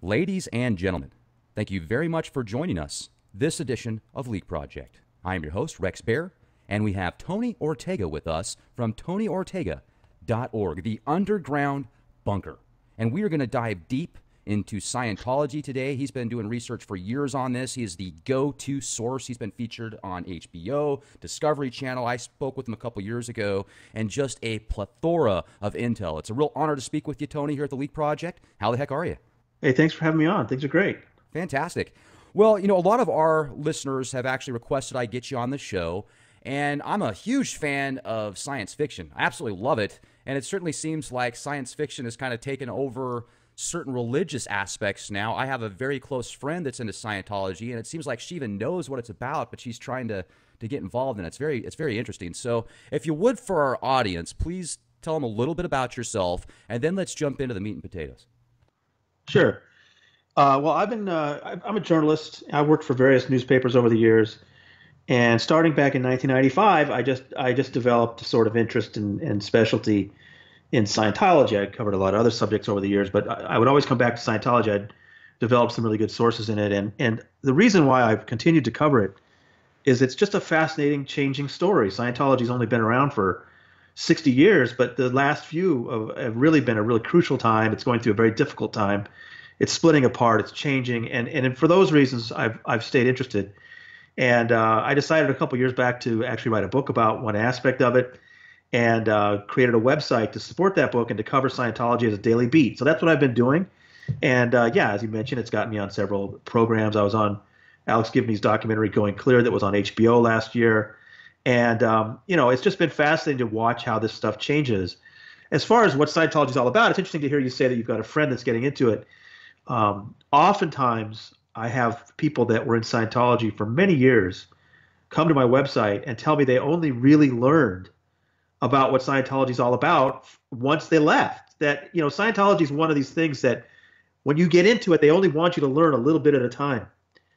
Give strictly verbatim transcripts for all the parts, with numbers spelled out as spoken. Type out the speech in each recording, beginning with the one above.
Ladies and gentlemen, thank you very much for joining us this edition of Leak Project. I am your host, Rex Bear, and we have Tony Ortega with us from tony ortega dot org, the underground bunker. And we are going to dive deep into Scientology today. He's been doing research for years on this. He is the go-to source. He's been featured on H B O, Discovery Channel. I spoke with him a couple years ago, and just a plethora of intel. It's a real honor to speak with you, Tony, here at the Leak Project. How the heck are you? Hey, thanks for having me on. Things are great. Fantastic. Well, you know, a lot of our listeners have actually requested I get you on the show, and I'm a huge fan of science fiction. I absolutely love it, and it certainly seems like science fiction has kind of taken over certain religious aspects now. I have a very close friend that's into Scientology, and it seems like she even knows what it's about, but she's trying to to get involved in it. It's very, it's very interesting. So if you would, for our audience, please tell them a little bit about yourself, and then let's jump into the meat and potatoes. Sure. Uh, well, I've been, uh, I'm a journalist. I worked for various newspapers over the years. And starting back in nineteen ninety-five, I just I just developed a sort of interest in, and specialty in Scientology. I covered a lot of other subjects over the years, but I, I would always come back to Scientology. I'd developed some really good sources in it. And, and the reason why I've continued to cover it is it's just a fascinating, changing story. Scientology's only been around for sixty years, but the last few have, have really been a really crucial time. It's going through a very difficult time. It's splitting apart. It's changing. And, and for those reasons, I've, I've stayed interested. And uh, I decided a couple years back to actually write a book about one aspect of it, and uh, created a website to support that book and to cover Scientology as a daily beat. So that's what I've been doing. And uh, yeah, as you mentioned, it's gotten me on several programs. I was on Alex Gibney's documentary Going Clear that was on H B O last year. And, um, you know, it's just been fascinating to watch how this stuff changes. As far as what Scientology is all about, it's interesting to hear you say that you've got a friend that's getting into it. Um, oftentimes, I have people that were in Scientology for many years come to my website and tell me they only really learned about what Scientology is all about once they left. That, you know, Scientology is one of these things that when you get into it, they only want you to learn a little bit at a time.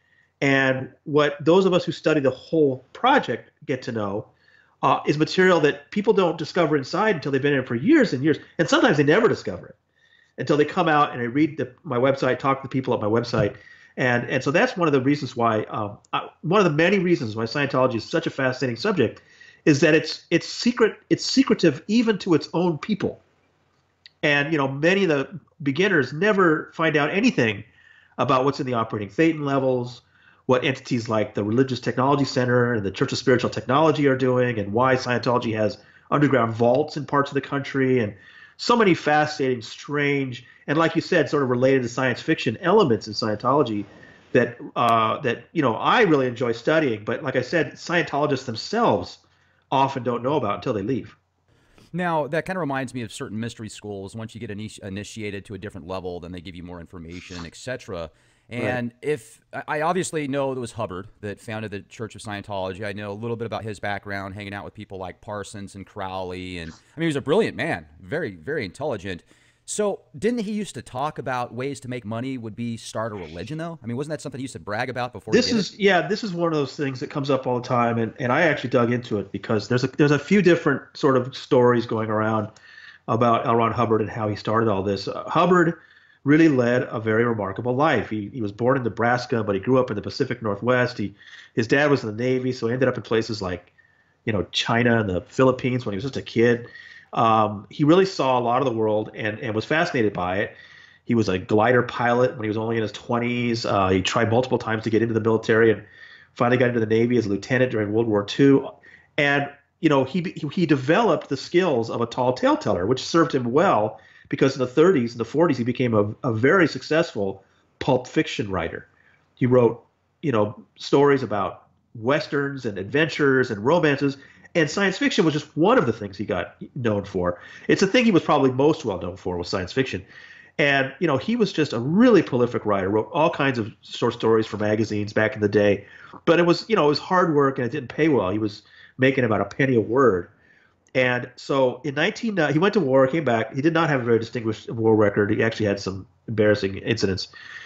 And what those of us who study the whole project get to know uh, is material that people don't discover inside until they've been in it for years and years. And sometimes they never discover it until they come out and they read the, my website, talk to the people at my website. And and so that's one of the reasons why, um, I, one of the many reasons why Scientology is such a fascinating subject is that it's it's secret, it's secretive even to its own people. And, you know, many of the beginners never find out anything about what's in the operating Thetan levels, what entities like the Religious Technology Center and the Church of Spiritual Technology are doing, and why Scientology has underground vaults in parts of the country, and so many fascinating, strange, and like you said, sort of related to science fiction elements in Scientology that uh, that you know I really enjoy studying. But like I said, Scientologists themselves often don't know about until they leave. Now, that kind of reminds me of certain mystery schools. Once you get initi initiated to a different level, then they give you more information, et cetera. And right. if I obviously know it was Hubbard that founded the Church of Scientology. I know a little bit about his background, hanging out with people like Parsons and Crowley. And I mean, he was a brilliant man, very, very intelligent. So didn't he used to talk about ways to make money would be start a religion, though? I mean, wasn't that something he used to brag about before this he did is it? Yeah, this is one of those things that comes up all the time. And, and I actually dug into it because there's a, there's a few different sort of stories going around about L. Ron Hubbard and how he started all this. Uh, Hubbard really led a very remarkable life. He he was born in Nebraska, but he grew up in the Pacific Northwest. He his dad was in the Navy, so he ended up in places like, you know, China and the Philippines when he was just a kid. Um, he really saw a lot of the world and and was fascinated by it. He was a glider pilot when he was only in his twenties. Uh, he tried multiple times to get into the military and finally got into the Navy as a lieutenant during World War Two. And you know, he he developed the skills of a tall tale teller, which served him well. Because in the thirties and the forties, he became a, a very successful pulp fiction writer. He wrote, you know, stories about westerns and adventures and romances, and science fiction was just one of the things he got known for. It's the thing he was probably most well known for was science fiction. And, you know, he was just a really prolific writer, wrote all kinds of short stories for magazines back in the day. But it was, you know, it was hard work and it didn't pay well. He was making about a penny a word. And so in nineteen, uh, he went to war, came back. He did not have a very distinguished war record. He actually had some embarrassing incidents.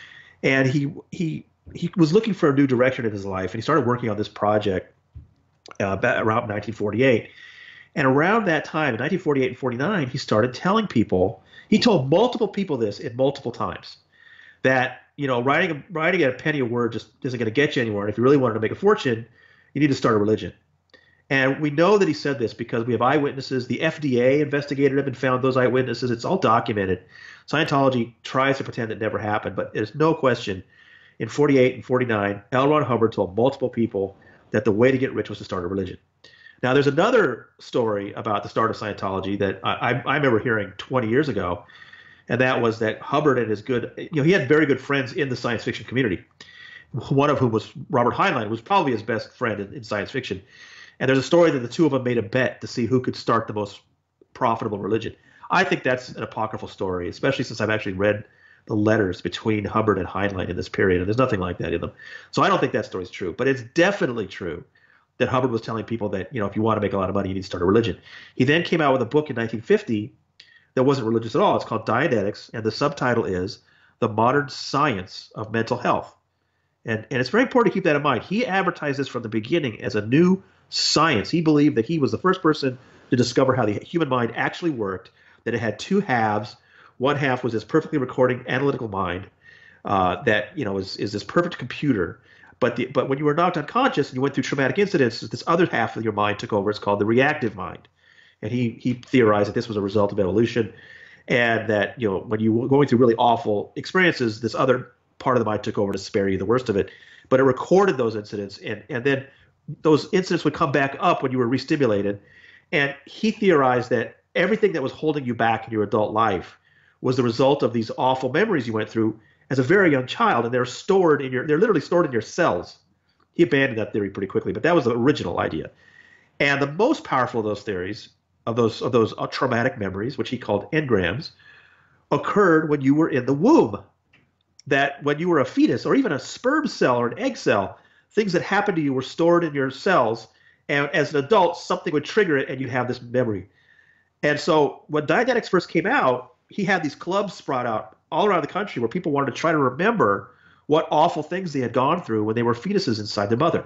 And he he he was looking for a new direction in his life, and he started working on this project uh, around nineteen forty-eight. And around that time, in nineteen forty-eight and forty-nine, he started telling people, he told multiple people this in multiple times, that, you know, writing writing at a penny a word just isn't going to get you anywhere. And if you really wanted to make a fortune, you need to start a religion. And we know that he said this because we have eyewitnesses. The F D A investigated him and found those eyewitnesses. It's all documented. Scientology tries to pretend it never happened, but there's no question. In forty-eight and forty-nine, L. Ron Hubbard told multiple people that the way to get rich was to start a religion. Now, there's another story about the start of Scientology that I, I remember hearing twenty years ago, and that was that Hubbard and his good, you know, he had very good friends in the science fiction community, one of whom was Robert Heinlein, who was probably his best friend in, in science fiction. And there's a story that the two of them made a bet to see who could start the most profitable religion. I think that's an apocryphal story, especially since I've actually read the letters between Hubbard and Heinlein in this period, and there's nothing like that in them. So I don't think that story's true, but it's definitely true that Hubbard was telling people that, you know, if you want to make a lot of money, you need to start a religion. He then came out with a book in nineteen fifty that wasn't religious at all. It's called Dianetics, and the subtitle is The Modern Science of Mental Health. And, and it's very important to keep that in mind. He advertised this from the beginning as a new science. He believed that he was the first person to discover how the human mind actually worked, that it had two halves. One half was this perfectly recording analytical mind uh, that, you know, is, is this perfect computer. But the, but when you were knocked unconscious and you went through traumatic incidents, this other half of your mind took over. It's called the reactive mind. And he he theorized that this was a result of evolution, and that, you know, when you were going through really awful experiences, this other part of the mind took over to spare you the worst of it. But it recorded those incidents, and, and then those incidents would come back up when you were restimulated. And he theorized that everything that was holding you back in your adult life was the result of these awful memories you went through as a very young child, and they're stored in your, they're literally stored in your cells. He abandoned that theory pretty quickly, but that was the original idea. And the most powerful of those theories, of those of those traumatic memories, which he called engrams, occurred when you were in the womb. That when you were a fetus, or even a sperm cell or an egg cell, things that happened to you were stored in your cells, and as an adult, something would trigger it, and you'd have this memory. And so when Dianetics first came out, he had these clubs sprout out all around the country where people wanted to try to remember what awful things they had gone through when they were fetuses inside their mother.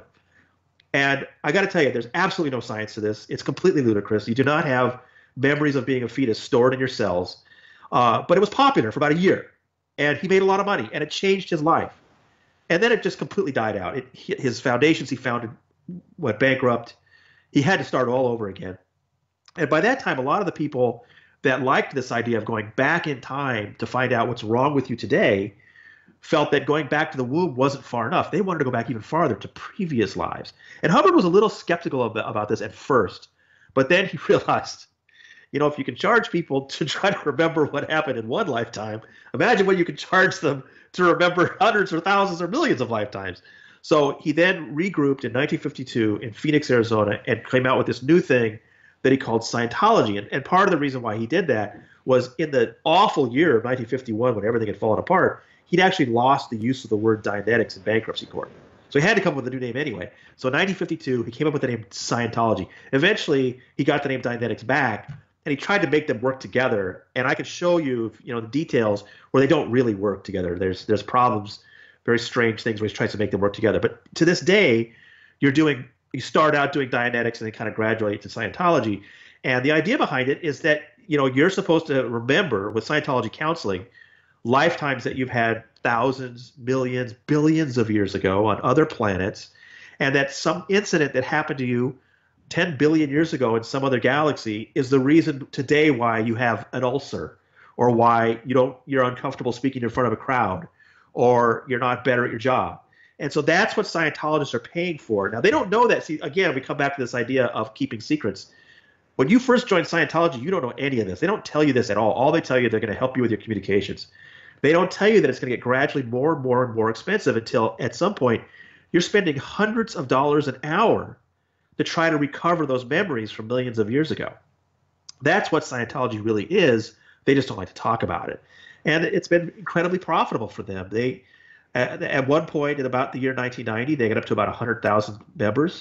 And I got to tell you, there's absolutely no science to this. It's completely ludicrous. You do not have memories of being a fetus stored in your cells. Uh, but it was popular for about a year, and he made a lot of money, and it changed his life. And then it just completely died out. It, his foundations he founded went bankrupt. He had to start all over again. And by that time, a lot of the people that liked this idea of going back in time to find out what's wrong with you today felt that going back to the womb wasn't far enough. They wanted to go back even farther to previous lives. And Hubbard was a little skeptical of the, about this at first, but then he realized, you know, if you can charge people to try to remember what happened in one lifetime, imagine what you can charge them to remember hundreds or thousands or millions of lifetimes. So he then regrouped in nineteen fifty-two in Phoenix, Arizona, and came out with this new thing that he called Scientology. And, and part of the reason why he did that was in the awful year of nineteen fifty-one, when everything had fallen apart, he'd actually lost the use of the word Dianetics in bankruptcy court. So he had to come up with a new name anyway. So in nineteen fifty-two, he came up with the name Scientology. Eventually, he got the name Dianetics back, and he tried to make them work together. And I could show you, you know, the details where they don't really work together. There's there's problems, very strange things where he tries to make them work together. But to this day, you're doing you start out doing Dianetics and then kind of graduate to Scientology. And the idea behind it is that, you know, you're supposed to remember with Scientology counseling lifetimes that you've had thousands, millions, billions of years ago on other planets, and that some incident that happened to you ten billion years ago in some other galaxy is the reason today why you have an ulcer, or why you don't you're uncomfortable speaking in front of a crowd, or you're not better at your job. And so that's what Scientologists are paying for. Now, they don't know that. See, again, we come back to this idea of keeping secrets. When you first join Scientology, you don't know any of this. They don't tell you this at all. All they tell you, they're going to help you with your communications. They don't tell you that it's going to get gradually more and more and more expensive until at some point you're spending hundreds of dollars an hour to try to recover those memories from millions of years ago. That's what Scientology really is. They just don't like to talk about it. And it's been incredibly profitable for them. They, at, at one point in about the year nineteen ninety, they got up to about one hundred thousand members.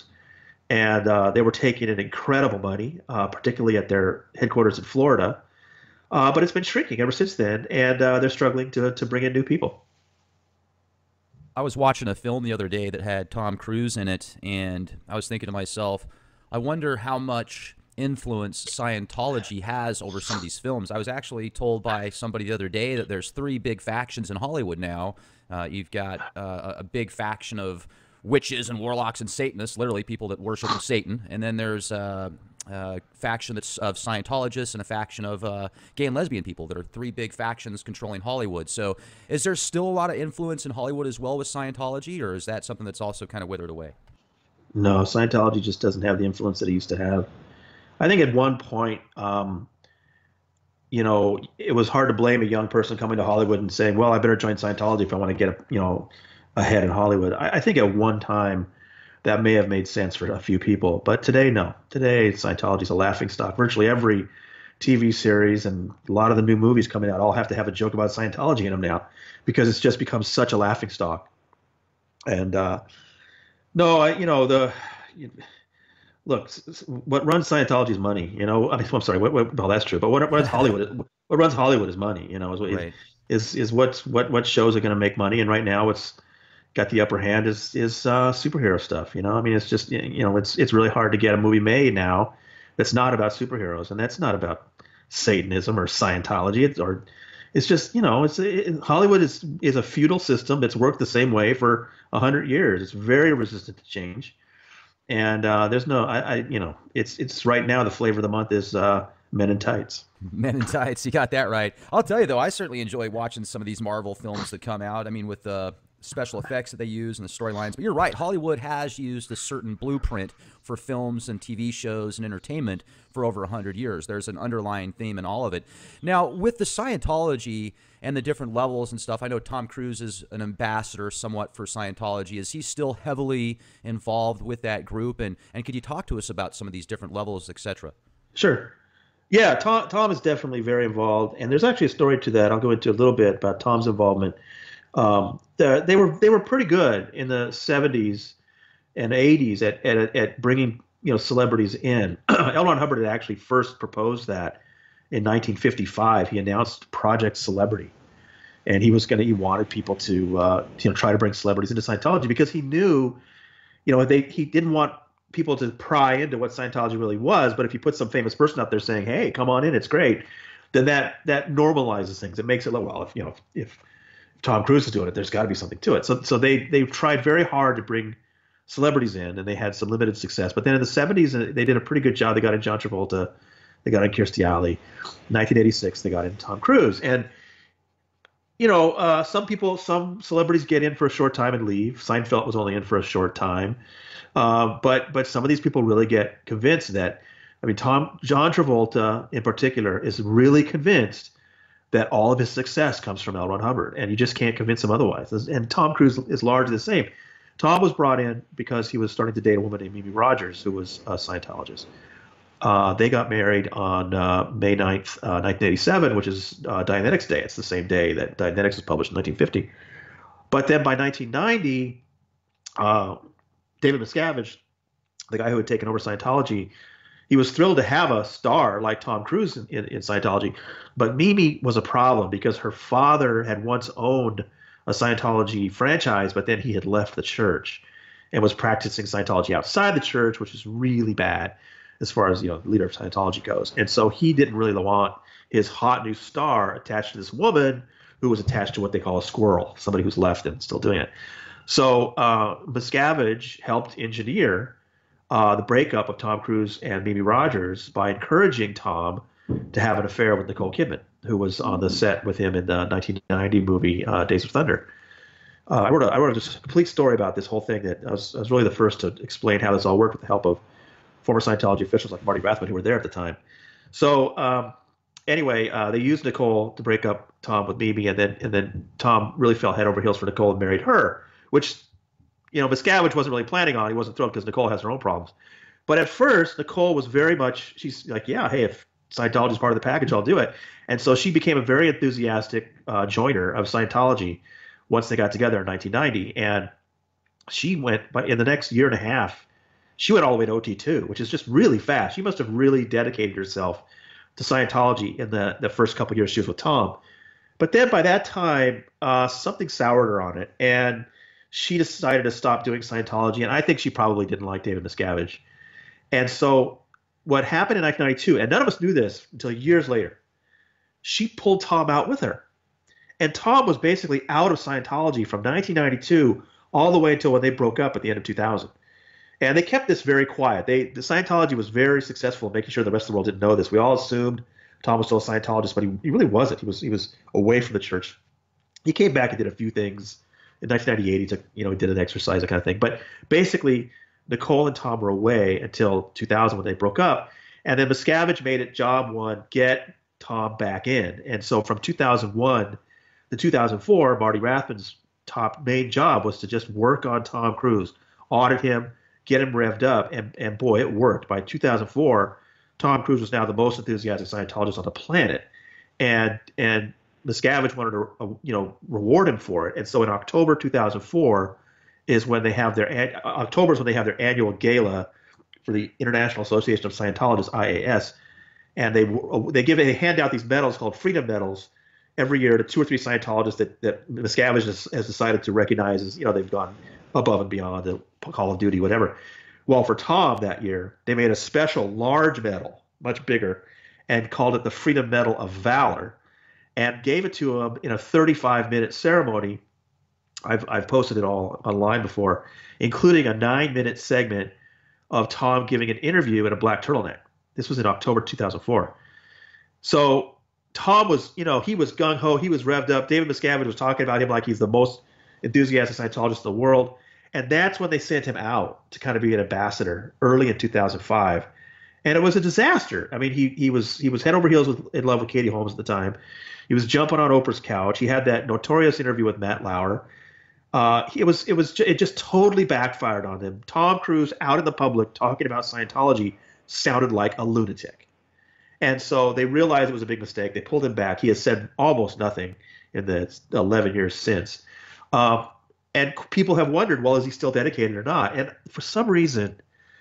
And uh, they were taking in incredible money, uh, particularly at their headquarters in Florida. Uh, but it's been shrinking ever since then, and uh, they're struggling to to bring in new people. I was watching a film the other day that had Tom Cruise in it, and I was thinking to myself, I wonder how much influence Scientology has over some of these films. I was actually told by somebody the other day that there's three big factions in Hollywood now. Uh, you've got uh, a big faction of witches and warlocks and Satanists, literally people that worship Satan. And then there's uh, a faction that's of Scientologists and a faction of uh, gay and lesbian people that are three big factions controlling Hollywood. So is there still a lot of influence in Hollywood as well with Scientology, or is that something that's also kind of withered away? No, Scientology just doesn't have the influence that it used to have. I think at one point, um, you know, it was hard to blame a young person coming to Hollywood and saying, well, I better join Scientology if I want to get, a, you know, ahead in Hollywood. I, I think at one time that may have made sense for a few people, but today, no. Today, Scientology is a laughingstock. Virtually every T V series and a lot of the new movies coming out all have to have a joke about Scientology in them now because it's just become such a laughingstock. And uh, no, I, you know, the... You, Look, what runs Scientology is money. You know, I mean, I'm sorry. What, what, well, that's true. But what runs Hollywood? What runs Hollywood is money. You know, is Right. is is what what what shows are going to make money. And right now, what's got the upper hand is is uh, superhero stuff. You know, I mean, it's just you know, it's it's really hard to get a movie made now that's not about superheroes, and that's not about Satanism or Scientology. It's or it's just you know, it's it, Hollywood is is a feudal system that's worked the same way for a hundred years. It's very resistant to change. And uh, there's no, I, I, you know, it's it's right now the flavor of the month is uh, Men in Tights. Men in Tights, you got that right. I'll tell you though, I certainly enjoy watching some of these Marvel films that come out. I mean, with the special effects that they use and the storylines. But you're right, Hollywood has used a certain blueprint for films and T V shows and entertainment for over a hundred years. There's an underlying theme in all of it. Now, with the Scientology and the different levels and stuff, I know Tom Cruise is an ambassador somewhat for Scientology. Is he still heavily involved with that group? And and could you talk to us about some of these different levels, et cetera? Sure. Yeah, Tom, Tom is definitely very involved. And there's actually a story to that. I'll go into a little bit about Tom's involvement. Um, the, they were they were pretty good in the seventies and eighties at, at, at bringing you know celebrities in. L. Ron Hubbard had actually first proposed that in nineteen fifty-five. He announced Project Celebrity, and he was going to he wanted people to uh, you know try to bring celebrities into Scientology because he knew you know they he didn't want people to pry into what Scientology really was. But if you put some famous person up there saying, "Hey, come on in, it's great," then that that normalizes things. It makes it look well if you know if, if Tom Cruise is doing it, there's got to be something to it. So so they they tried very hard to bring celebrities in, and they had some limited success. But then in the seventies, they did a pretty good job. They got in John Travolta, they got in Kirstie Alley. nineteen eighty-six, they got in Tom Cruise. And you know, uh, some people, some celebrities get in for a short time and leave. Seinfeld was only in for a short time, uh, but but some of these people really get convinced that. I mean, Tom John Travolta in particular is really convinced that all of his success comes from L. Ron Hubbard, and you just can't convince him otherwise. And Tom Cruise is largely the same. Tom was brought in because he was starting to date a woman named Mimi Rogers, who was a Scientologist. Uh, they got married on uh, May ninth, uh, nineteen eighty-seven, which is uh, Dianetics Day. It's the same day that Dianetics was published in nineteen fifty. But then by nineteen ninety, uh, David Miscavige, the guy who had taken over Scientology, he was thrilled to have a star like Tom Cruise in, in, in Scientology. But Mimi was a problem because her father had once owned a Scientology franchise, but then he had left the church and was practicing Scientology outside the church, which is really bad as far as, you know, the leader of Scientology goes. And so he didn't really want his hot new star attached to this woman who was attached to what they call a squirrel, somebody who's left and still doing it. So uh, Miscavige helped engineer Uh, the breakup of Tom Cruise and Mimi Rogers by encouraging Tom to have an affair with Nicole Kidman, who was on the set with him in the nineteen ninety movie uh, Days of Thunder. Uh, I wrote a, I wrote a just complete story about this whole thing. That I was, I was really the first to explain how this all worked with the help of former Scientology officials like Marty Rathman, who were there at the time. So um, anyway, uh, they used Nicole to break up Tom with Mimi, and then and then Tom really fell head over heels for Nicole and married her, which, you know, Miscavige wasn't really planning on. He wasn't thrilled because Nicole has her own problems. But at first, Nicole was very much, she's like, yeah, hey, if Scientology is part of the package, I'll do it. And so she became a very enthusiastic uh, joiner of Scientology once they got together in nineteen ninety. And she went, but in the next year and a half, she went all the way to O T two, which is just really fast. She must have really dedicated herself to Scientology in the, the first couple of years she was with Tom. But then by that time, uh, something soured her on it. And she decided to stop doing Scientology, and I think she probably didn't like David Miscavige. And so what happened in nineteen ninety-two, and none of us knew this until years later, she pulled Tom out with her. And Tom was basically out of Scientology from nineteen ninety-two all the way until when they broke up at the end of two thousand. And they kept this very quiet. They, the Scientology was very successful in making sure the rest of the world didn't know this. We all assumed Tom was still a Scientologist, but he, he really wasn't. He was he was away from the church. He came back and did a few things. In nineteen ninety-eight, he took, you know, he did an exercise, that kind of thing. But basically, Nicole and Tom were away until two thousand when they broke up. And then Miscavige made it job one, get Tom back in. And so from two thousand one to two thousand four, Marty Rathman's top main job was to just work on Tom Cruise, audit him, get him revved up. And, and boy, it worked. By two thousand four, Tom Cruise was now the most enthusiastic Scientologist on the planet. And, and Miscavige wanted to, uh, you know, reward him for it. And so in October two thousand four is when they have their, October is when they have their annual gala for the International Association of Scientologists, I A S. And they they give they hand out these medals called Freedom Medals every year to two or three Scientologists that, that Miscavige has, has decided to recognize as, you know, they've gone above and beyond the Call of Duty, whatever. Well, for Tom that year, they made a special large medal, much bigger, and called it the Freedom Medal of Valor, and gave it to him in a thirty-five minute ceremony. I've, I've posted it all online before, including a nine minute segment of Tom giving an interview in a black turtleneck. This was in October two thousand four. So Tom was, you know, he was gung-ho, he was revved up. David Miscavige was talking about him like he's the most enthusiastic Scientologist in the world. And that's when they sent him out to kind of be an ambassador early in two thousand five. And it was a disaster. I mean, he he was he was head over heels with, in love with Katie Holmes at the time. He was jumping on Oprah's couch. He had that notorious interview with Matt Lauer. Uh, it was it was it just totally backfired on him. Tom Cruise out in the public talking about Scientology sounded like a lunatic, and so they realized it was a big mistake. They pulled him back. He has said almost nothing in the eleven years since, uh, and people have wondered, well, is he still dedicated or not? And for some reason,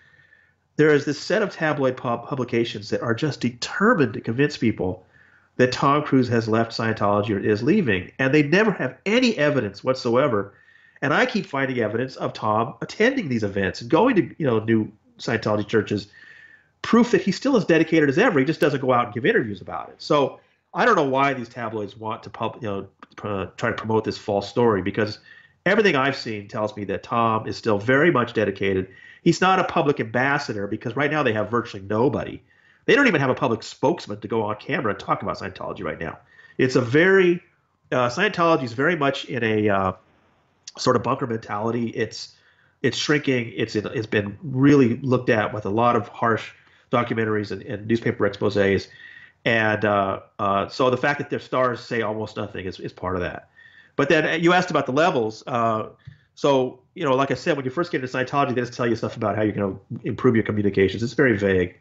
there is this set of tabloid pub publications that are just determined to convince people that Tom Cruise has left Scientology or is leaving, and they never have any evidence whatsoever. And I keep finding evidence of Tom attending these events and going to, you know, new Scientology churches, proof that he's still as dedicated as ever. He just doesn't go out and give interviews about it. So I don't know why these tabloids want to pub, you know, uh, try to promote this false story, because everything I've seen tells me that Tom is still very much dedicated. He's not a public ambassador because right now they have virtually nobody. They don't even have a public spokesman to go on camera and talk about Scientology right now. It's a very uh, Scientology is very much in a uh, sort of bunker mentality. It's it's shrinking. It's it's been really looked at with a lot of harsh documentaries and, and newspaper exposés, and uh, uh, so the fact that their stars say almost nothing is is part of that. But then you asked about the levels. Uh, so you know, like I said, when you first get into Scientology, they just tell you stuff about how you can improve your communications. It's very vague.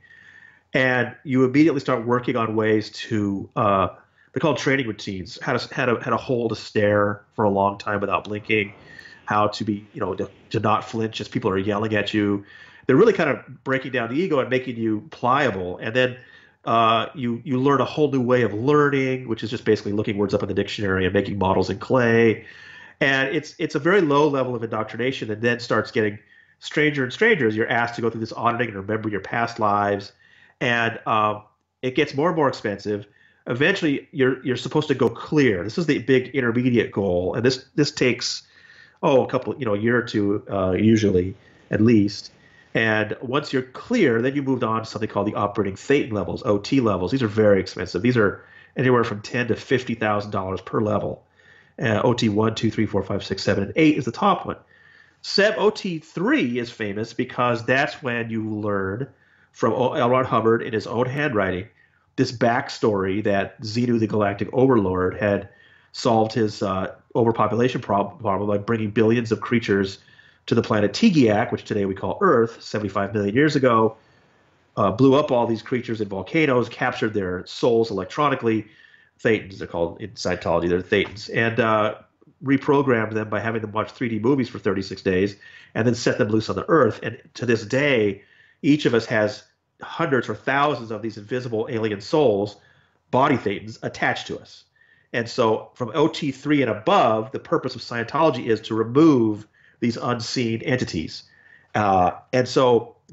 And you immediately start working on ways to uh, they're called training routines. How to how to how to hold a stare for a long time without blinking. How to be you know to, to not flinch as people are yelling at you. They're really kind of breaking down the ego and making you pliable. And then uh, you you learn a whole new way of learning, which is just basically looking words up in the dictionary and making models in clay. And it's it's a very low level of indoctrination that then starts getting stranger and stranger as you're asked to go through this auditing and remember your past lives. And um, it gets more and more expensive. Eventually, you're you're supposed to go clear. This is the big intermediate goal, and this this takes oh a couple you know a year or two uh, usually at least. And once you're clear, then you moved on to something called the operating thetan levels, O T levels. These are very expensive. These are anywhere from ten to fifty thousand dollars per level. Uh, O T one, two, three, four, five, six, seven, and eight is the top one. Seb O T three is famous because that's when you learn from L. Ron Hubbard in his own handwriting, this backstory that Xenu, the Galactic Overlord, had solved his uh, overpopulation prob problem by bringing billions of creatures to the planet Tegeac, which today we call Earth, seventy-five million years ago, uh, blew up all these creatures in volcanoes, captured their souls electronically. Thetans, they're called in Scientology, they're Thetans, and uh, reprogrammed them by having them watch three D movies for thirty-six days and then set them loose on the Earth. And to this day, each of us has hundreds or thousands of these invisible alien souls, body thetans, attached to us. And so from O T three and above, the purpose of Scientology is to remove these unseen entities. Uh, and so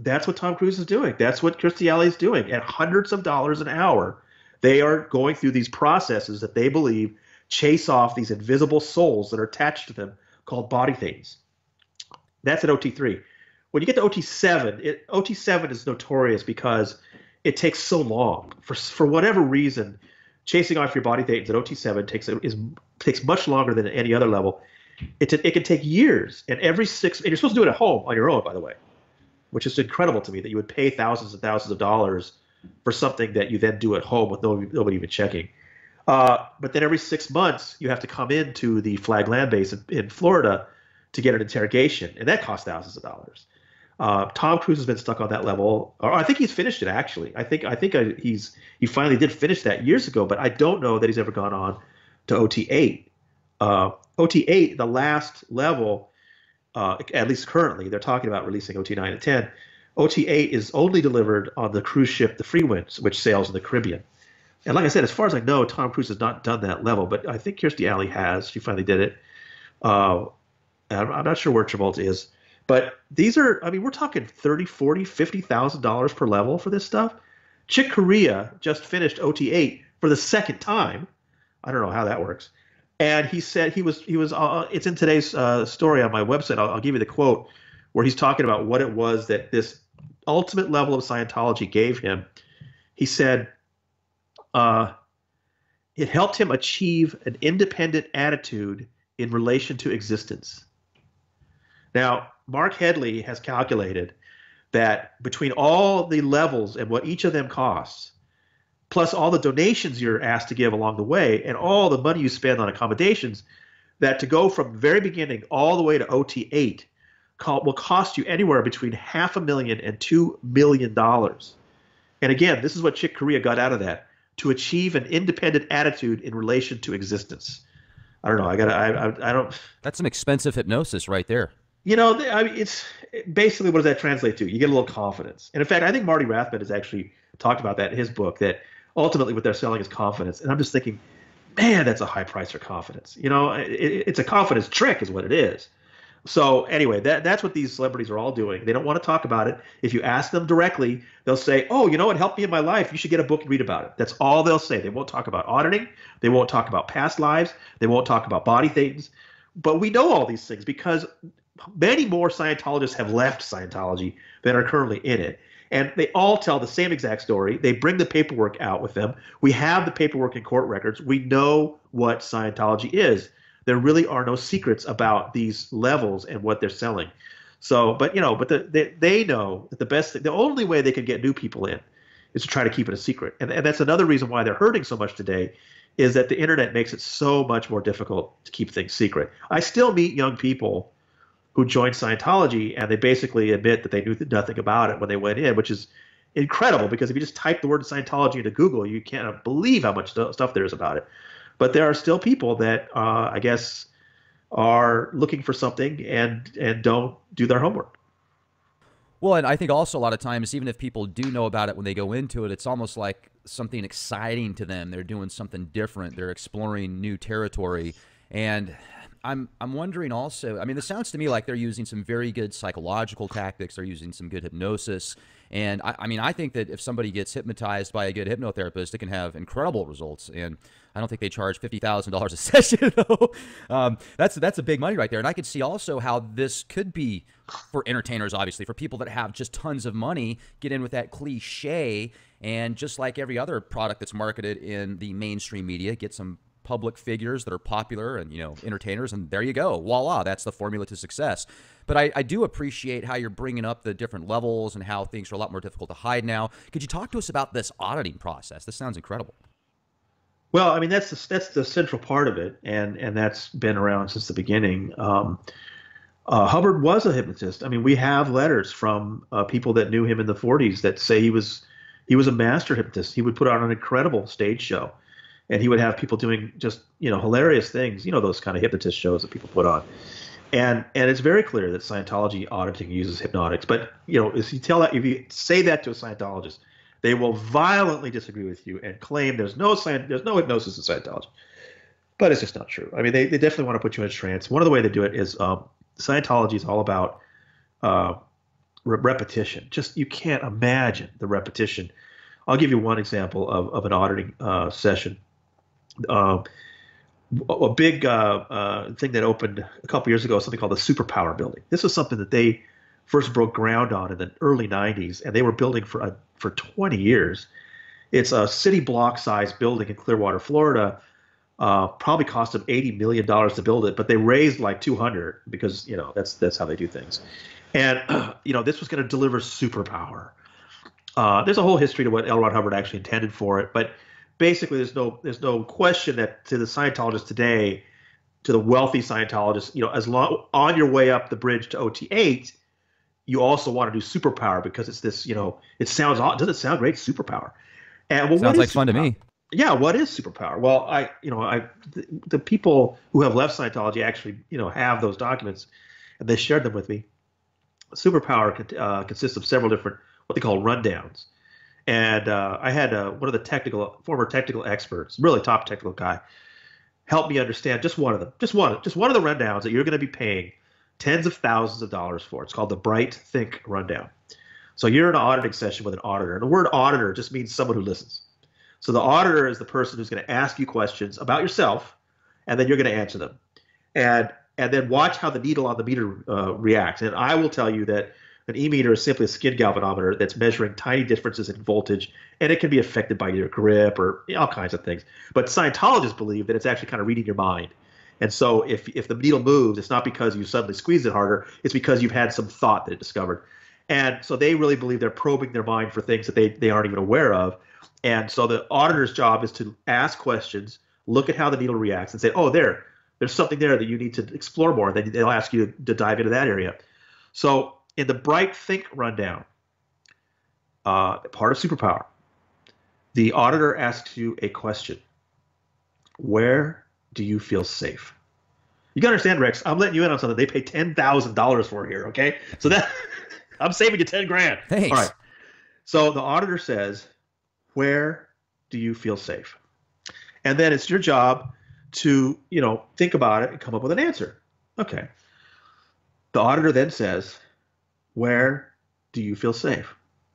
That's what Tom Cruise is doing. That's what Kirstie Alley is doing. At hundreds of dollars an hour, they are going through these processes that they believe chase off these invisible souls that are attached to them called body thetans. That's at O T three. When you get to O T seven, it, O T seven is notorious because it takes so long. For for whatever reason, chasing off your body thetans at O T seven takes is takes much longer than at any other level. It, it can take years, and every six, and you're supposed to do it at home on your own, by the way, which is incredible to me that you would pay thousands and thousands of dollars for something that you then do at home with nobody, nobody even checking. Uh, but then every six months, you have to come into the Flag Land Base in, in Florida to get an interrogation, and that costs thousands of dollars. Uh, Tom Cruise has been stuck on that level, or I think he's finished it actually. I think I think I, he's he finally did finish that years ago, but I don't know that he's ever gone on to O T eight. Uh, O T eight, the last level, uh, at least currently, they're talking about releasing O T nine and ten. O T eight is only delivered on the cruise ship, the Freewinds, which sails in the Caribbean. And like I said, as far as I know, Tom Cruise has not done that level, but I think Kirstie Alley has. She finally did it. Uh, I'm, I'm not sure where Travolta is. But these are, I mean, we're talking thirty, forty, fifty thousand dollars per level for this stuff. Chick Corea just finished O T eight for the second time. I don't know how that works. And he said he was he was. Uh, it's in today's uh, story on my website. I'll, I'll give you the quote where he's talking about what it was that this ultimate level of Scientology gave him. He said uh, it helped him achieve an independent attitude in relation to existence. Now, Mark Headley has calculated that between all the levels and what each of them costs, plus all the donations you're asked to give along the way, and all the money you spend on accommodations, that to go from the very beginning all the way to O T eight will cost you anywhere between half a million and two million dollars. And again, this is what Chick Corea got out of that: to achieve an independent attitude in relation to existence. I don't know. I got. I, I. I don't. That's some expensive hypnosis right there. You know, I mean, it's basically, what does that translate to? You get a little confidence. And in fact, I think Marty Rathbun has actually talked about that in his book, that ultimately what they're selling is confidence. And I'm just thinking, man, that's a high price for confidence. You know, it, it's a confidence trick is what it is. So anyway, that that's what these celebrities are all doing. They don't want to talk about it. If you ask them directly, they'll say, oh, you know, it helped me in my life. You should get a book and read about it. That's all they'll say. They won't talk about auditing. They won't talk about past lives. They won't talk about body thetans. But we know all these things because many more Scientologists have left Scientology than are currently in it. And they all tell the same exact story. They bring the paperwork out with them. We have the paperwork in court records. We know what Scientology is. There really are no secrets about these levels and what they're selling. So, but you know, but the, they, they know that the best, the only way they can get new people in is to try to keep it a secret. And, and that's another reason why they're hurting so much today, is that the internet makes it so much more difficult to keep things secret. I still meet young people who joined Scientology, and they basically admit that they knew nothing about it when they went in, which is incredible, because if you just type the word Scientology into Google, you can't believe how much stuff there is about it. But there are still people that uh, I guess are looking for something and and don't do their homework. Well, and I think also a lot of times, even if people do know about it when they go into it, it's almost like something exciting to them. They're doing something different. They're exploring new territory. And I'm I'm wondering also, I mean, this sounds to me like they're using some very good psychological tactics. They're using some good hypnosis. And I, I mean, I think that if somebody gets hypnotized by a good hypnotherapist, it can have incredible results. And I don't think they charge fifty thousand dollars a session, though. Um, that's, that's a big money right there. And I could see also how this could be for entertainers, obviously, for people that have just tons of money, get in with that cliche. And just like every other product that's marketed in the mainstream media, get some public figures that are popular and, you know, entertainers, and there you go. Voila, that's the formula to success. But I, I do appreciate how you're bringing up the different levels and how things are a lot more difficult to hide now. Could you talk to us about this auditing process? This sounds incredible. Well, I mean, that's the, that's the central part of it, and and that's been around since the beginning. Um, uh, Hubbard was a hypnotist. I mean, we have letters from uh, people that knew him in the forties that say he was he was a master hypnotist. He would put on an incredible stage show. And he would have people doing just, you know, hilarious things, you know, those kind of hypnotist shows that people put on. And and it's very clear that Scientology auditing uses hypnotics. But, you know, if you tell that, if you say that to a Scientologist, they will violently disagree with you and claim there's no there's no hypnosis in Scientology. But it's just not true. I mean, they, they definitely want to put you in a trance. One of the ways they do it is um, Scientology is all about uh, re- repetition. Just you can't imagine the repetition. I'll give you one example of, of an auditing uh, session. Um, a big uh, uh, thing that opened a couple years ago, something called the Superpower Building. This was something that they first broke ground on in the early nineties, and they were building for a, for twenty years. It's a city block size building in Clearwater, Florida. Uh, probably cost them eighty million dollars to build it, but they raised like two hundred because you know that's that's how they do things. And you know this was going to deliver superpower. Uh, there's a whole history to what L. Ron Hubbard actually intended for it, but basically there's no there's no question that to the Scientologists today, to the wealthy Scientologists, you know, as long on your way up the bridge to O T eight, you also want to do superpower because it's this, you know, it sounds does it sound great, superpower? And well, sounds like fun to me. Yeah, what is superpower? Well, I, you know, I the, the people who have left Scientology actually, you know, have those documents, and they shared them with me. Superpower uh, consists of several different what they call rundowns, and uh, I had uh, one of the technical former technical experts, really top technical guy, help me understand just one of them, just one, just one of the rundowns that you're going to be paying tens of thousands of dollars for. It's called the Bright Think Rundown. So you're in an auditing session with an auditor, and the word auditor just means someone who listens. So the auditor is the person who's going to ask you questions about yourself, and then you're going to answer them, and and then watch how the needle on the meter uh, reacts. And I will tell you that an e-meter is simply a skin galvanometer that's measuring tiny differences in voltage, and it can be affected by your grip or all kinds of things. But Scientologists believe that it's actually kind of reading your mind. And so if if the needle moves, it's not because you suddenly squeeze it harder, it's because you've had some thought that it discovered. And so they really believe they're probing their mind for things that they, they aren't even aware of. And so the auditor's job is to ask questions, look at how the needle reacts, and say, oh, there, there's something there that you need to explore more. Then they'll ask you to, to dive into that area. So in the Bright Think Rundown, uh, part of Superpower, the auditor asks you a question. Where do you feel safe? You got to understand, Rex, I'm letting you in on something they pay ten thousand dollars for here, okay? So that I'm saving you ten grand. Thanks. All right. So the auditor says, where do you feel safe? And then it's your job to, you know, think about it and come up with an answer. Okay. The auditor then says, where do you feel safe?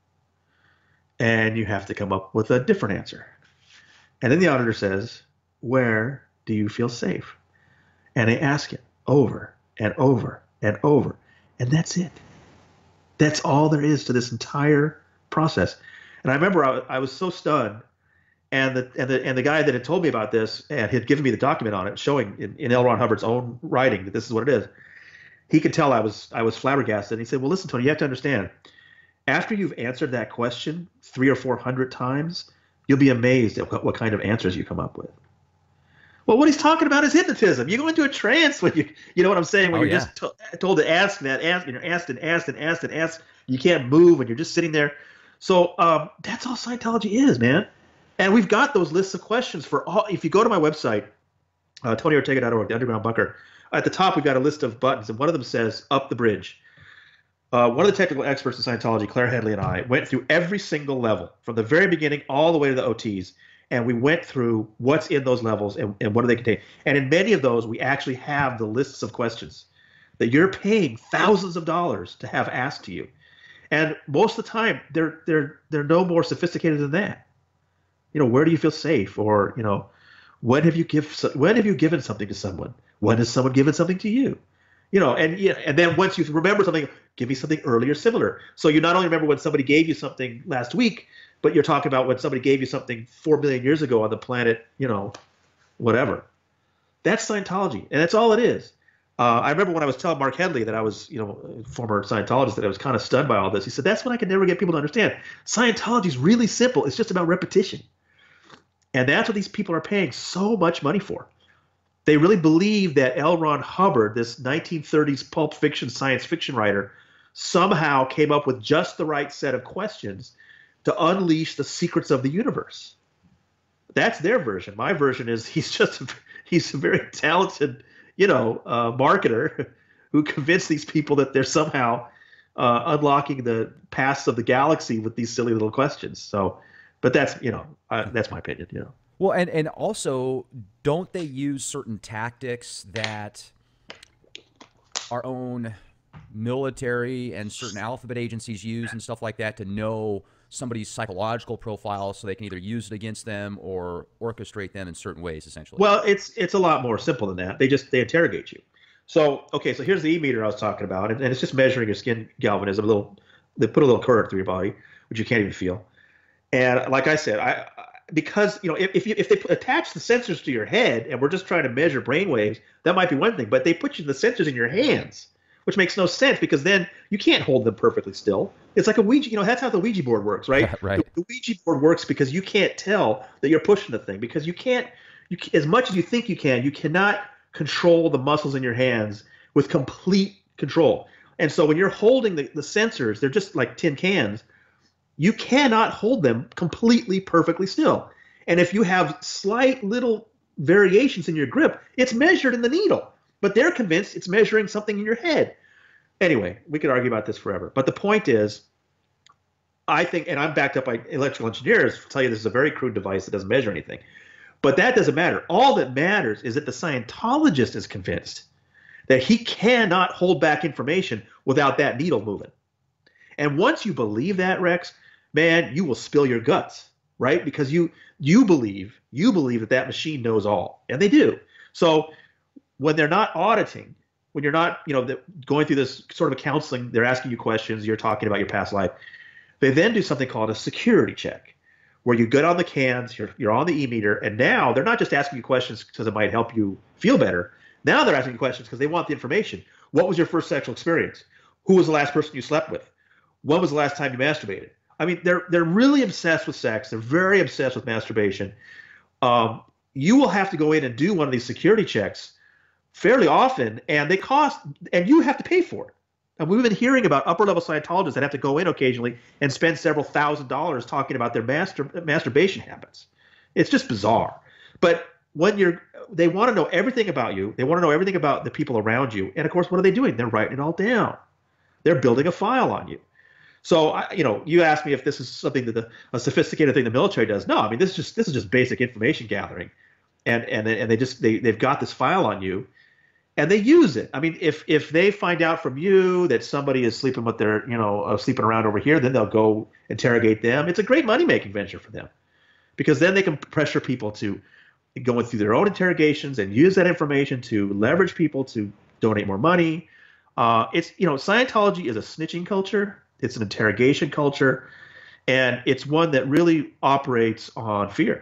And you have to come up with a different answer. And then the auditor says, where do you feel safe? And they ask it over and over and over. And that's it. That's all there is to this entire process. And I remember I, I was so stunned, and the and the and the guy that had told me about this and had given me the document on it, showing in, in L. Ron Hubbard's own writing that this is what it is. He could tell I was I was flabbergasted. And he said, "Well, listen, Tony, you have to understand. After you've answered that question three or four hundred times, you'll be amazed at what, what kind of answers you come up with." Well, what he's talking about is hypnotism. You go into a trance when you, you know what I'm saying, when oh, you're yeah. just to, told to ask that, ask, you're asked and asked and asked and asked. You can't move and you're just sitting there. So um, that's all Scientology is, man. And we've got those lists of questions for all. If you go to my website, uh, tony ortega dot org, the Underground Bunker, at the top we've got a list of buttons, and one of them says "Up the Bridge." Uh, one of the technical experts in Scientology, Claire Headley, and I went through every single level from the very beginning all the way to the O Ts. And we went through what's in those levels and, and what do they contain. And in many of those, we actually have the lists of questions that you're paying thousands of dollars to have asked to you. And most of the time, they're they're they're no more sophisticated than that. You know, where do you feel safe? Or, you know, when have you give when have you given something to someone? When has someone given something to you? You know, and yeah, and then once you remember something, give me something earlier similar. So you not only remember when somebody gave you something last week, but you're talking about when somebody gave you something four million years ago on the planet, you know, whatever. That's Scientology, and that's all it is. Uh, I remember when I was telling Mark Headley that I was, you know, a former Scientologist, that I was kind of stunned by all this. He said, that's what I could never get people to understand. Scientology is really simple. It's just about repetition. And that's what these people are paying so much money for. They really believe that L. Ron Hubbard, this nineteen thirties pulp fiction science fiction writer, somehow came up with just the right set of questions to unleash the secrets of the universe. That's their version. My version is he's just a, he's a very talented, you know, uh, marketer who convinced these people that they're somehow uh, unlocking the paths of the galaxy with these silly little questions. So, but that's, you know, uh, that's my opinion, you know. Well, and, and also, don't they use certain tactics that our own military and certain alphabet agencies use and stuff like that to know somebody's psychological profile so they can either use it against them or orchestrate them in certain ways, essentially? Well, it's it's a lot more simple than that. They just they interrogate you. So, okay, so here's the e-meter I was talking about, and, and it's just measuring your skin galvanism. A little, they put a little current through your body, which you can't even feel. And like I said, I because you know if if, you, if they attach the sensors to your head and we're just trying to measure brain waves, that might be one thing. But they put you the sensors in your hands, which makes no sense because then you can't hold them perfectly still. It's like a Ouija, you know, that's how the Ouija board works, right? Right. The, the Ouija board works because you can't tell that you're pushing the thing because you can't, you as much as you think you can, you cannot control the muscles in your hands with complete control. And so when you're holding the, the sensors, they're just like tin cans. You cannot hold them completely perfectly still. And if you have slight little variations in your grip, it's measured in the needle. But they're convinced it's measuring something in your head. Anyway, we could argue about this forever. But the point is, I think, and I'm backed up by electrical engineers to tell you this is a very crude device that doesn't measure anything. But that doesn't matter. All that matters is that the Scientologist is convinced that he cannot hold back information without that needle moving. And once you believe that, Rex, man, you will spill your guts, right? Because you you believe, you believe that that machine knows all. And they do. So when they're not auditing, when you're not, you know, going through this sort of a counseling, they're asking you questions, you're talking about your past life. They then do something called a security check, where you get on the cans, you're, you're on the e-meter, and now they're not just asking you questions because it might help you feel better. Now they're asking you questions because they want the information. What was your first sexual experience? Who was the last person you slept with? When was the last time you masturbated? I mean, they're they're really obsessed with sex. They're very obsessed with masturbation. Um, you will have to go in and do one of these security checks fairly often, and they cost, and you have to pay for it. And we've been hearing about upper-level Scientologists that have to go in occasionally and spend several thousand dollars talking about their mastur- masturbation habits. It's just bizarre. But when you're, they want to know everything about you. They want to know everything about the people around you. And of course, what are they doing? They're writing it all down. They're building a file on you. So, I, you know, you asked me if this is something that the, a sophisticated thing the military does. No, I mean, this is just this is just basic information gathering, and and and they just they they've got this file on you. And they use it. I mean, if if they find out from you that somebody is sleeping with their, you know, uh, sleeping around over here, then they'll go interrogate them. It's a great money-making venture for them, because then they can pressure people to go through their own interrogations and use that information to leverage people to donate more money. Uh, it's, you know, Scientology is a snitching culture. It's an interrogation culture, and it's one that really operates on fear.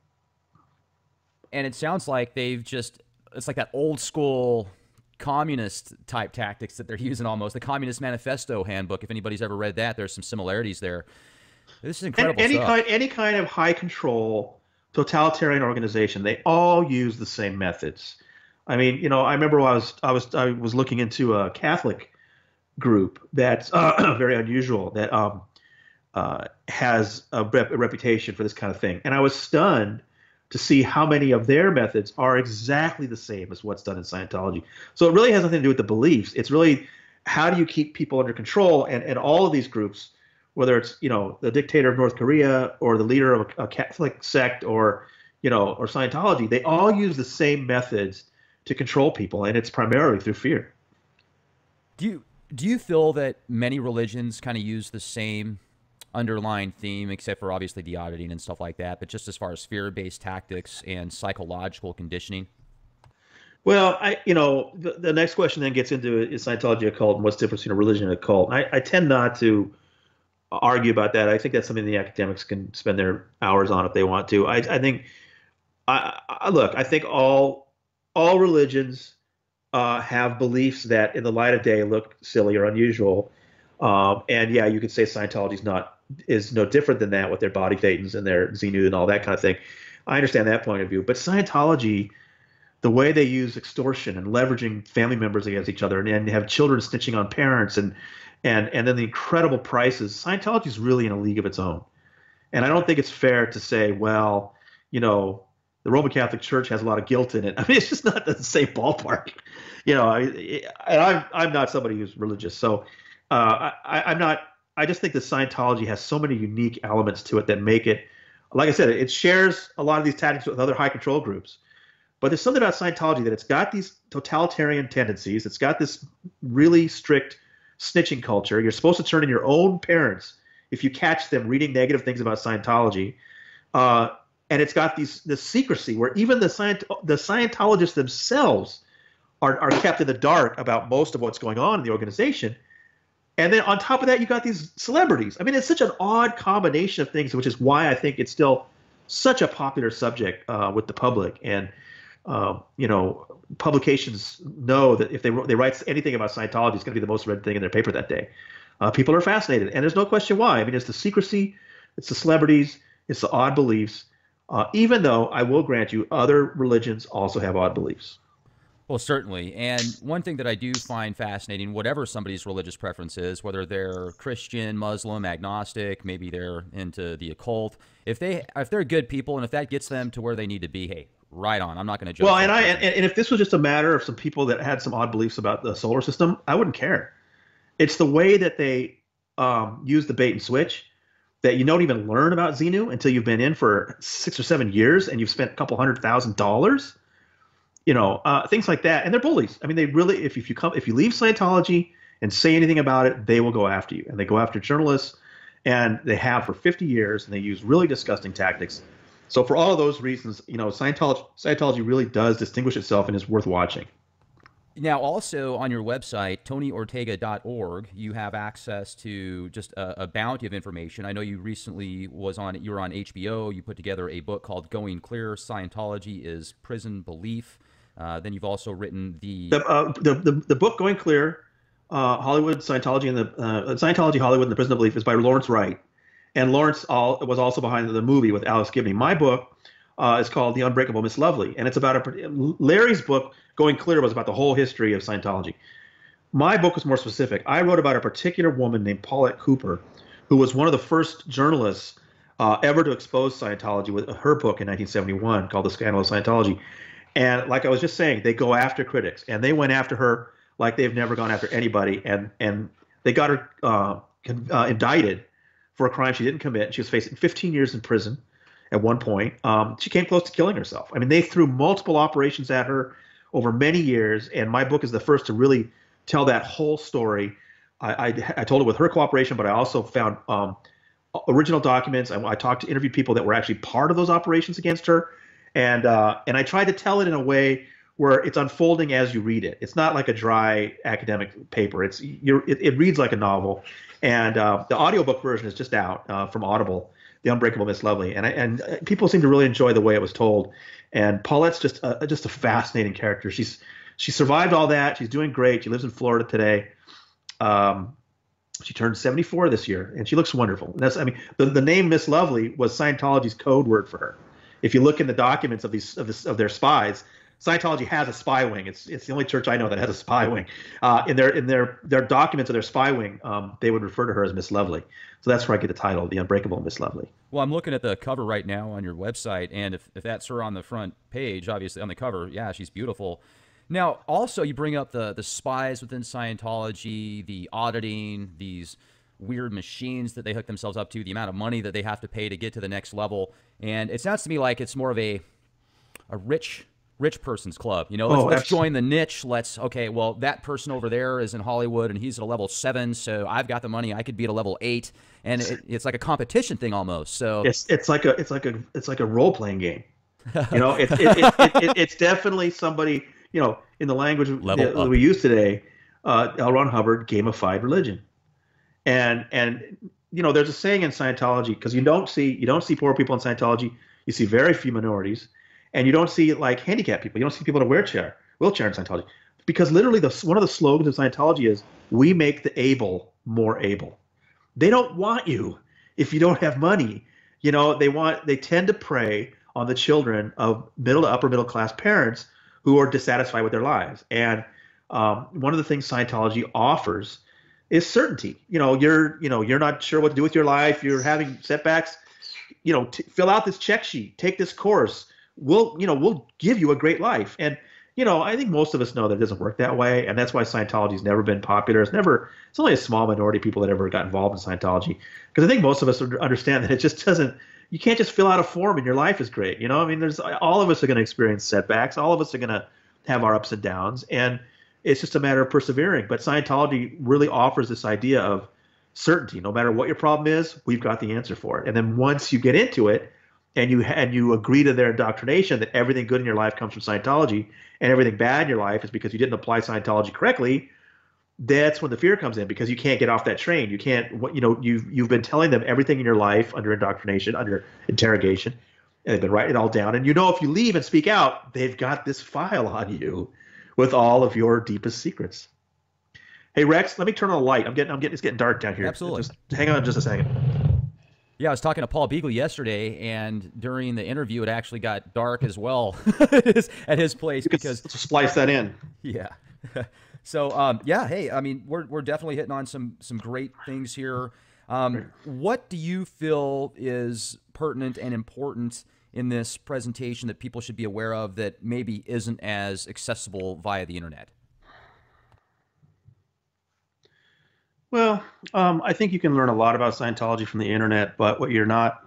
And it sounds like they've just, it's like that old school communist type tactics that they're using almost. The Communist Manifesto handbook, if anybody's ever read that, there's some similarities there. This is incredible any stuff. Kind, any kind of high control totalitarian organization, they all use the same methods. I mean, you know, I remember I was I was I was looking into a Catholic group that's uh, very unusual, that um, uh, has a, rep a reputation for this kind of thing, and I was stunned to see how many of their methods are exactly the same as what's done in Scientology. So it really has nothing to do with the beliefs. It's really, how do you keep people under control? And, and all of these groups, whether it's, you know, the dictator of North Korea or the leader of a, a Catholic sect or, you know, or Scientology, they all use the same methods to control people, and it's primarily through fear. Do you, do you feel that many religions kind of use the same underlying theme, except for obviously the auditing and stuff like that, but just as far as fear-based tactics and psychological conditioning? Well, I, you know, the, the next question then gets into, is Scientology a cult, and what's the difference between a religion and a cult? And I, I tend not to argue about that. I think that's something the academics can spend their hours on if they want to. I, I think, I, I look, I think all all religions uh, have beliefs that, in the light of day, look silly or unusual. Um, and yeah, you could say Scientology is not is no different than that with their body thetans and their Xenu and all that kind of thing. I understand that point of view, but Scientology, the way they use extortion and leveraging family members against each other, and, and have children snitching on parents, and and and then the incredible prices, Scientology is really in a league of its own. And I don't think it's fair to say, well, you know, the Roman Catholic Church has a lot of guilt in it. I mean, it's just not the same ballpark. You know, I, and I'm I'm not somebody who's religious, so uh, I, I'm not. I just think that Scientology has so many unique elements to it that make it, like I said, it shares a lot of these tactics with other high control groups. But there's something about Scientology that it's got these totalitarian tendencies. It's got this really strict snitching culture. You're supposed to turn in your own parents if you catch them reading negative things about Scientology. Uh, and it's got these this secrecy where even the Scient- the Scientologists themselves are, are kept in the dark about most of what's going on in the organization. And then on top of that, you got these celebrities. I mean, it's such an odd combination of things, which is why I think it's still such a popular subject uh, with the public. And, uh, you know, publications know that if they, they write anything about Scientology, it's going to be the most read thing in their paper that day. Uh, people are fascinated. And there's no question why. I mean, it's the secrecy, it's the celebrities, it's the odd beliefs, uh, even though I will grant you other religions also have odd beliefs. Well, certainly. And one thing that I do find fascinating, whatever somebody's religious preference is, whether they're Christian, Muslim, agnostic, maybe they're into the occult, if they if they're good people and if that gets them to where they need to be, hey, right on. I'm not going to judge. Well, and I and, and if this was just a matter of some people that had some odd beliefs about the solar system, I wouldn't care. It's the way that they um, use the bait and switch that you don't even learn about Xenu until you've been in for six or seven years and you've spent a couple hundred thousand dollars. You know, uh, things like that. And they're bullies. I mean, they really, if, if you come, if you leave Scientology and say anything about it, they will go after you. And they go after journalists, and they have for fifty years, and they use really disgusting tactics. So for all of those reasons, you know, Scientology, Scientology really does distinguish itself and is worth watching. Now, also on your website, tony ortega dot org, you have access to just a, a bounty of information. I know you recently was on, you were on H B O. You put together a book called Going Clear, Scientology is Prison Belief. Uh, then you've also written the the, uh, the the the book Going Clear, uh, Hollywood, Scientology, and the uh, Scientology, Hollywood, and the Prison of Belief is by Lawrence Wright, and Lawrence all, was also behind the movie with Alice Gibney. My book uh, is called The Unbreakable Miss Lovely, and it's about a Larry's book Going Clear was about the whole history of Scientology. My book was more specific. I wrote about a particular woman named Paulette Cooper, who was one of the first journalists uh, ever to expose Scientology with her book in nineteen seventy-one called The Scandal of Scientology. And like I was just saying, they go after critics, and they went after her like they've never gone after anybody. And and they got her uh, uh, indicted for a crime she didn't commit. She was facing fifteen years in prison at one point. Um, she came close to killing herself. I mean, they threw multiple operations at her over many years, and my book is the first to really tell that whole story. I, I, I told it with her cooperation, but I also found um, original documents. I, I talked to interviewed people that were actually part of those operations against her. And uh, and I tried to tell it in a way where it's unfolding as you read it. It's not like a dry academic paper. It's you're, it, it reads like a novel. And uh, the audiobook version is just out uh, from Audible, The Unbreakable Miss Lovely. And I, and people seem to really enjoy the way it was told. And Paulette's just a, just a fascinating character. She's she survived all that. She's doing great. She lives in Florida today. Um, she turned seventy-four this year, and she looks wonderful. And that's I mean the, the name Miss Lovely was Scientology's code word for her. If you look in the documents of these of, this, of their spies, Scientology has a spy wing. It's it's the only church I know that has a spy wing. Uh, in their in their their documents of their spy wing, um, they would refer to her as Miss Lovely. So that's where I get the title, The Unbreakable Miss Lovely. Well, I'm looking at the cover right now on your website, and if, if that's her on the front page, obviously on the cover, yeah, she's beautiful. Now, also you bring up the the spies within Scientology, the auditing, these weird machines that they hook themselves up to, the amount of money that they have to pay to get to the next level. And it sounds to me like it's more of a a rich rich person's club. You know, let's, oh, let's join the niche. Let's, okay, well, that person over there is in Hollywood and he's at a level seven, so I've got the money. I could be at a level eight. And it, it's like a competition thing almost. So it's it's like a it's like a it's like a role playing game. You know, it, it, it, it, it, it's definitely somebody, you know, in the language that we use today, uh, L. Ron Hubbard gamified religion. And and you know, there's a saying in Scientology, because you don't see you don't see poor people in Scientology. You see very few minorities, and you don't see like handicapped people. You don't see people in a wheelchair wheelchair in Scientology, because literally the one of the slogans of Scientology is "We make the able more able." They don't want you if you don't have money. You know, they want they tend to prey on the children of middle to upper middle class parents who are dissatisfied with their lives. And um, one of the things Scientology offers is certainty. You know, you're, you know, you're not sure what to do with your life. You're having setbacks. You know, t- fill out this check sheet. Take this course. We'll, you know, we'll give you a great life. And you know, I think most of us know that it doesn't work that way, and that's why Scientology's never been popular. It's never. It's only a small minority of people that ever got involved in Scientology, because I think most of us understand that it just doesn't. You can't just fill out a form and your life is great. You know, I mean, there's all of us are going to experience setbacks. All of us are going to have our ups and downs, and It's just a matter of persevering. But Scientology really offers this idea of certainty. No matter what your problem is, we've got the answer for it. And then once you get into it, and you and you agree to their indoctrination that everything good in your life comes from Scientology, and everything bad in your life is because you didn't apply Scientology correctly, that's when the fear comes in, because you can't get off that train. You can't, you know, you've you've been telling them everything in your life under indoctrination, under interrogation, and they've been writing it all down. And you know, if you leave and speak out, they've got this file on you with all of your deepest secrets. Hey Rex, let me turn on the light. I'm getting, I'm getting, it's getting dark down here. Absolutely. Just hang on just a second. Yeah, I was talking to Paul Beagle yesterday, and during the interview, it actually got dark as well at, his, at his place. You because could splice that in. Yeah. So um, yeah, hey, I mean, we're we're definitely hitting on some some great things here. Um, what do you feel is pertinent and important in this presentation that people should be aware of that maybe isn't as accessible via the internet? Well, um, I think you can learn a lot about Scientology from the internet, but what you're not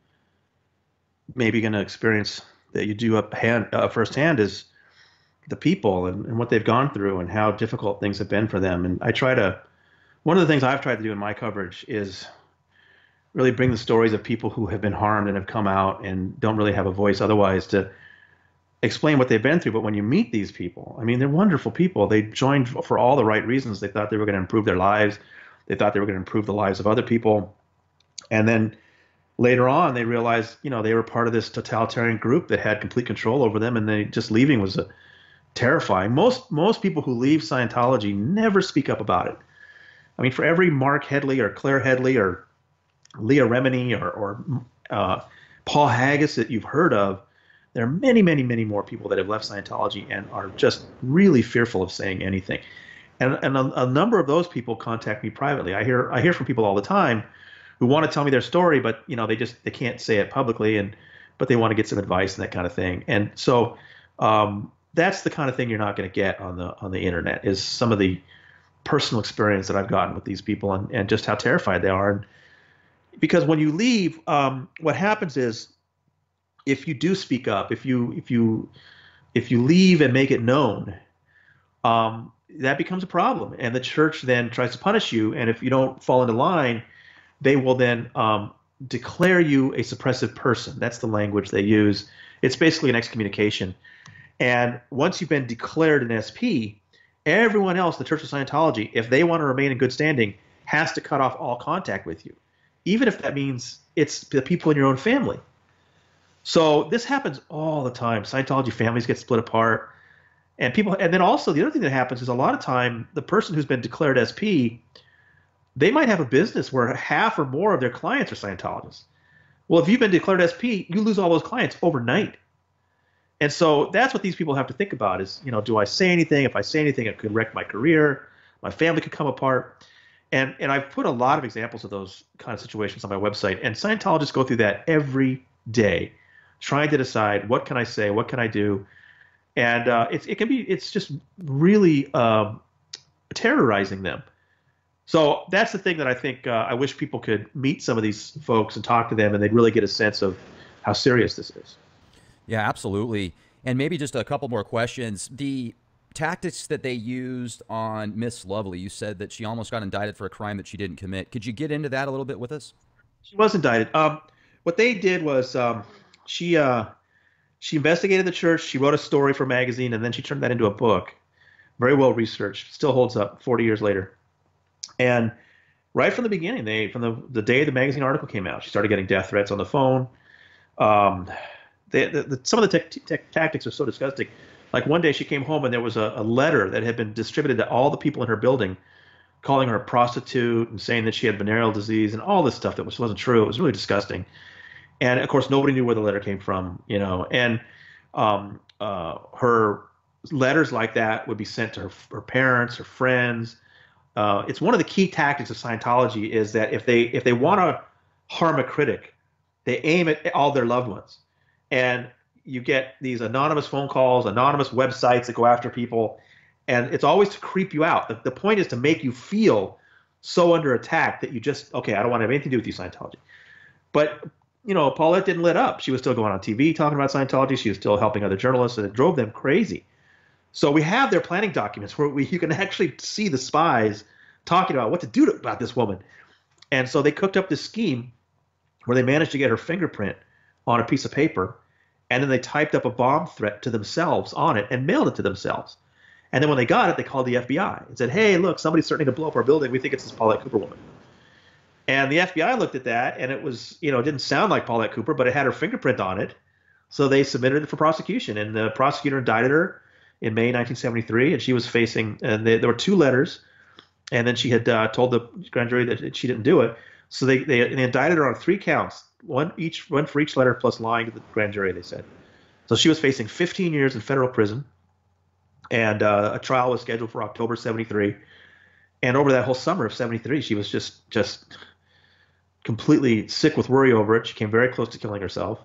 maybe going to experience that you do up hand, uh, firsthand is the people and, and what they've gone through and how difficult things have been for them. And I try to, one of the things I've tried to do in my coverage is really bring the stories of people who have been harmed and have come out and don't really have a voice otherwise to explain what they've been through. But when you meet these people, I mean, they're wonderful people. They joined for all the right reasons. They thought they were going to improve their lives. They thought they were going to improve the lives of other people. And then later on, they realized, you know, they were part of this totalitarian group that had complete control over them, and they just leaving was a, terrifying. Most most people who leave Scientology never speak up about it. I mean, for every Mark Headley or Claire Headley or Leah Remini or, or uh, Paul Haggis that you've heard of, there are many, many, many more people that have left Scientology and are just really fearful of saying anything. And, and a, a number of those people contact me privately. I hear I hear from people all the time who want to tell me their story, but you know they just they can't say it publicly, and but they want to get some advice and that kind of thing. And so um, that's the kind of thing you're not going to get on the on the internet, is some of the personal experience that I've gotten with these people and, and just how terrified they are. And because when you leave, um, what happens is if you do speak up, if you if you if you leave and make it known, um, that becomes a problem. And the church then tries to punish you. And if you don't fall into line, they will then um, declare you a suppressive person. That's the language they use. It's basically an excommunication. And once you've been declared an S P, everyone else, the Church of Scientology, if they want to remain in good standing, has to cut off all contact with you, even if that means it's the people in your own family. So this happens all the time. Scientology families get split apart. And people, and then also the other thing that happens is a lot of time the person who's been declared S P, they might have a business where half or more of their clients are Scientologists. Well, if you've been declared S P, you lose all those clients overnight. And so that's what these people have to think about is, you know, do I say anything? If I say anything, it could wreck my career. My family could come apart. And and I've put a lot of examples of those kind of situations on my website. And Scientologists go through that every day, trying to decide what can I say, what can I do. And uh, it's it can be it's just really um, terrorizing them. So that's the thing that I think uh, I wish people could meet some of these folks and talk to them, and they'd really get a sense of how serious this is. Yeah, absolutely. And maybe just a couple more questions. The tactics that they used on Miss Lovely, you said that she almost got indicted for a crime that she didn't commit. Could you get into that a little bit with us? She was indicted. Um, what they did was um, she uh, she investigated the church. She wrote a story for a magazine, and then she turned that into a book. Very well researched. Still holds up forty years later. And right from the beginning, they from the, the day the magazine article came out, she started getting death threats on the phone. Um, they, the, the, some of the te te tactics are so disgusting. Like one day she came home and there was a, a letter that had been distributed to all the people in her building, calling her a prostitute and saying that she had venereal disease and all this stuff that was, wasn't true. It was really disgusting. And of course, nobody knew where the letter came from, you know. And um, uh, her letters like that would be sent to her, her parents, her friends. Uh, it's one of the key tactics of Scientology is that if they if they want to harm a critic, they aim at all their loved ones. And you get these anonymous phone calls, anonymous websites that go after people, and it's always to creep you out. The, the point is to make you feel so under attack that you just, okay, I don't want to have anything to do with you, Scientology. But, you know, Paulette didn't let up. She was still going on T V talking about Scientology. She was still helping other journalists, and it drove them crazy. So we have their planning documents where we, you can actually see the spies talking about what to do to, about this woman. And so they cooked up this scheme where they managed to get her fingerprint on a piece of paper, and then they typed up a bomb threat to themselves on it and mailed it to themselves. And then when they got it, they called the F B I and said, hey, look, somebody's starting to blow up our building. We think it's this Paulette Cooper woman. And the F B I looked at that, and it was, you know, it didn't sound like Paulette Cooper, but it had her fingerprint on it. So they submitted it for prosecution, and the prosecutor indicted her in May nineteen seventy-three, and she was facing, and they, there were two letters, and then she had uh, told the grand jury that she didn't do it. So they, they, they indicted her on three counts, one each, one for each letter, plus lying to the grand jury, they said. So she was facing fifteen years in federal prison, and uh, a trial was scheduled for October seventy-three. And over that whole summer of seventy-three, she was just just completely sick with worry over it. She came very close to killing herself.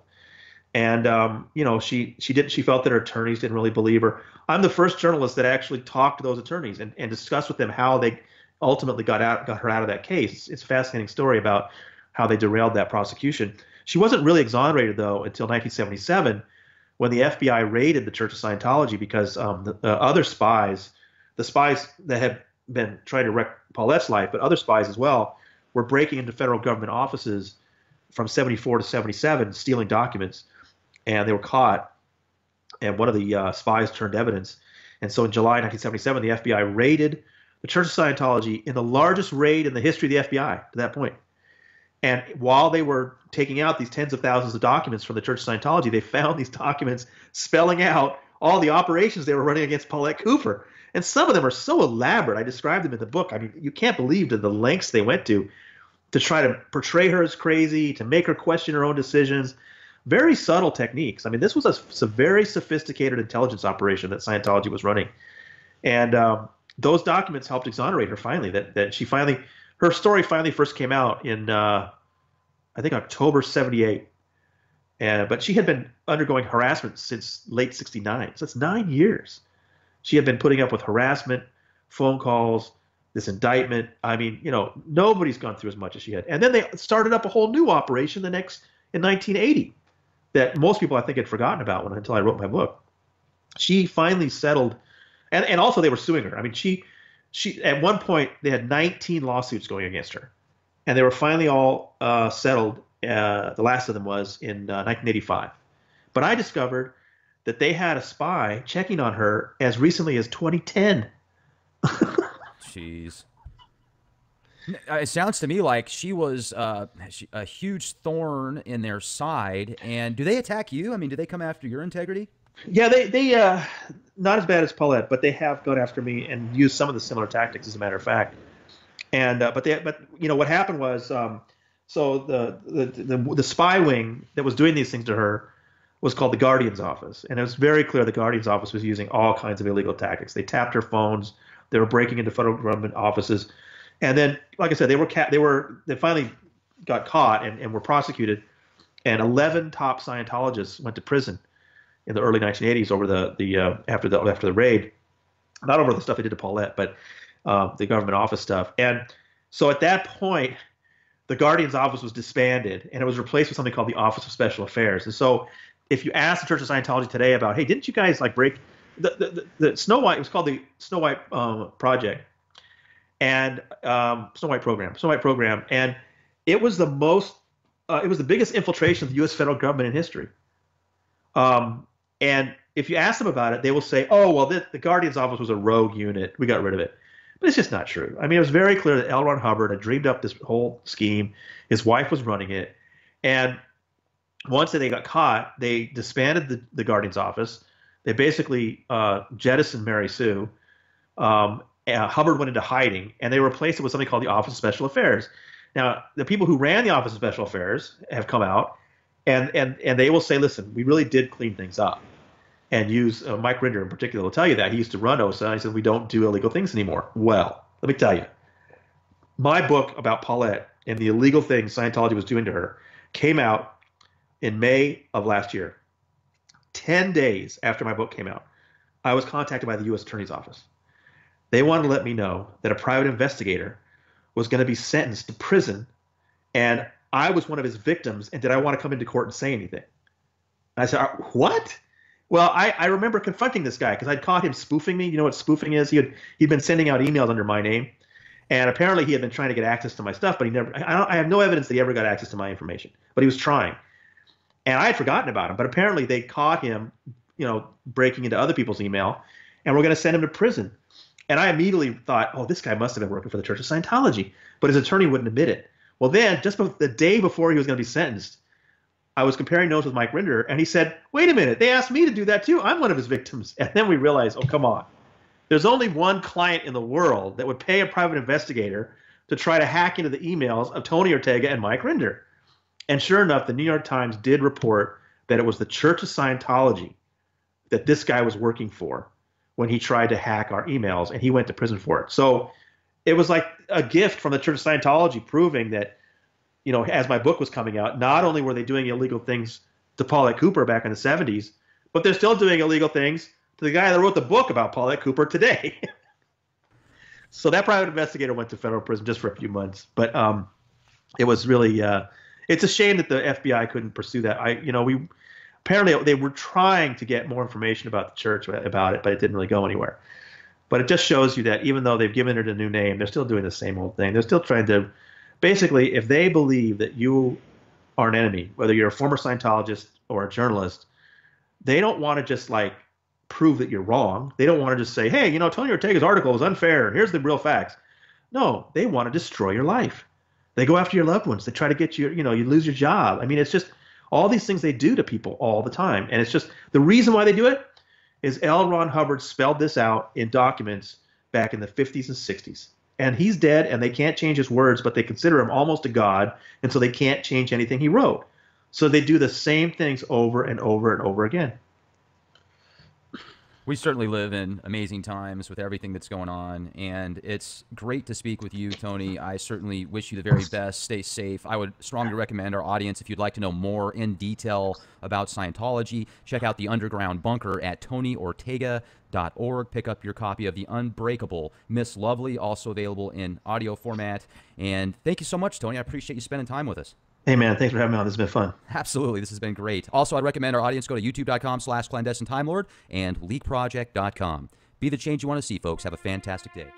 And um, you know, she she didn't she felt that her attorneys didn't really believe her. I'm the first journalist that actually talked to those attorneys and, and discussed with them how they ultimately got out got her out of that case. It's, it's a fascinating story about how they derailed that prosecution. She wasn't really exonerated though until nineteen seventy-seven, when the F B I raided the Church of Scientology because um, the, the other spies, the spies that had been trying to wreck Paulette's life, but other spies as well, were breaking into federal government offices from seventy-four to seventy-seven, stealing documents, and they were caught. And one of the uh, spies turned evidence. And so in July nineteen seventy-seven, the F B I raided the Church of Scientology in the largest raid in the history of the F B I to that point. And while they were taking out these tens of thousands of documents from the Church of Scientology, they found these documents spelling out all the operations they were running against Paulette Cooper. And some of them are so elaborate. I described them in the book. I mean, you can't believe the, the lengths they went to to try to portray her as crazy, to make her question her own decisions. Very subtle techniques. I mean, this was a, a very sophisticated intelligence operation that Scientology was running. And um, those documents helped exonerate her finally, that, that she finally, her story finally first came out in, uh, I think, October seventy-eight. Uh, but she had been undergoing harassment since late sixty-nine. So it's nine years. She had been putting up with harassment, phone calls, this indictment. I mean, you know, nobody's gone through as much as she had. And then they started up a whole new operation the next in nineteen eighty that most people, I think, had forgotten about when, until I wrote my book. She finally settled, and, and also they were suing her. I mean, she she at one point they had nineteen lawsuits going against her, and they were finally all uh, settled. Uh, the last of them was in uh, nineteen eighty-five. But I discovered that they had a spy checking on her as recently as twenty ten. Jeez. It sounds to me like she was uh, a huge thorn in their side. And do they attack you? I mean, do they come after your integrity? Yeah, they, they uh, not as bad as Paulette, but they have gone after me and used some of the similar tactics, as a matter of fact. And uh, but they, but you know what happened was, um, so the, the the the spy wing that was doing these things to her was called the Guardian's Office, and it was very clear the Guardian's Office was using all kinds of illegal tactics. They tapped her phones. They were breaking into federal government offices, and then, like I said, they were ca- they were they finally got caught and, and were prosecuted, and eleven top Scientologists went to prison in the early nineteen eighties over the the uh, after the after the raid, not over the stuff they did to Paulette, but uh, the government office stuff. And so at that point, the Guardian's Office was disbanded, and it was replaced with something called the Office of Special Affairs. And so, if you ask the Church of Scientology today about, hey, didn't you guys like break the the, the, the Snow White? It was called the Snow White um, Project, and um, Snow White Program, Snow White Program, and it was the most, uh, it was the biggest infiltration of the U S federal government in history. Um, and if you ask them about it, they will say, oh, well, the, the Guardian's Office was a rogue unit. We got rid of it. But it's just not true. I mean, it was very clear that L. Ron Hubbard had dreamed up this whole scheme. His wife was running it. And once they got caught, they disbanded the, the Guardian's Office. They basically uh, jettisoned Mary Sue. Um, uh, Hubbard went into hiding, and they replaced it with something called the Office of Special Affairs. Now, the people who ran the Office of Special Affairs have come out, and and and they will say, listen, we really did clean things up. And use uh, Mike Rinder in particular will tell you that. He used to run O S A, and he said, we don't do illegal things anymore. Well, let me tell you, my book about Paulette and the illegal things Scientology was doing to her came out in May of last year. Ten days after my book came out, I was contacted by the U S Attorney's Office. They wanted to let me know that a private investigator was going to be sentenced to prison, and I was one of his victims, and did I want to come into court and say anything? And I said, what? Well, I, I remember confronting this guy because I'd caught him spoofing me. You know what spoofing is? He had he'd been sending out emails under my name, and apparently he had been trying to get access to my stuff, but he never. I, don't, I have no evidence that he ever got access to my information, but he was trying, and I had forgotten about him. But apparently they caught him, you know, breaking into other people's email, and we're going to send him to prison. And I immediately thought, oh, this guy must have been working for the Church of Scientology, but his attorney wouldn't admit it. Well, then just the day before he was going to be sentenced, I was comparing notes with Mike Rinder, and he said, wait a minute, they asked me to do that too. I'm one of his victims. And then we realized, oh, come on. There's only one client in the world that would pay a private investigator to try to hack into the emails of Tony Ortega and Mike Rinder. And sure enough, the New York Times did report that it was the Church of Scientology that this guy was working for when he tried to hack our emails, and he went to prison for it. So it was like a gift from the Church of Scientology proving that, you know, as my book was coming out, not only were they doing illegal things to Paulette Cooper back in the seventies, but they're still doing illegal things to the guy that wrote the book about Paulette Cooper today. So that private investigator went to federal prison just for a few months. But um, it was really, uh, it's a shame that the F B I couldn't pursue that. I, you know, we apparently they were trying to get more information about the church about it, but it didn't really go anywhere. But it just shows you that even though they've given it a new name, they're still doing the same old thing. They're still trying to. Basically, if they believe that you are an enemy, whether you're a former Scientologist or a journalist, they don't want to just like prove that you're wrong. They don't want to just say, hey, you know, Tony Ortega's article is unfair. Here's the real facts. No, they want to destroy your life. They go after your loved ones. They try to get you, you know, you lose your job. I mean, it's just all these things they do to people all the time. And it's just the reason why they do it is L. Ron Hubbard spelled this out in documents back in the fifties and sixties. And he's dead, and they can't change his words, but they consider him almost a god, and so they can't change anything he wrote. So they do the same things over and over and over again. We certainly live in amazing times with everything that's going on, and it's great to speak with you, Tony. I certainly wish you the very best. Stay safe. I would strongly recommend our audience, if you'd like to know more in detail about Scientology, check out The Underground Bunker at tony ortega dot org. Pick up your copy of The Unbreakable Miss Lovely, also available in audio format. And thank you so much, Tony. I appreciate you spending time with us. Hey, man, thanks for having me on. This has been fun. Absolutely. This has been great. Also, I'd recommend our audience go to youtube.com slash clandestine time lord and leak project dot com. Be the change you want to see, folks. Have a fantastic day.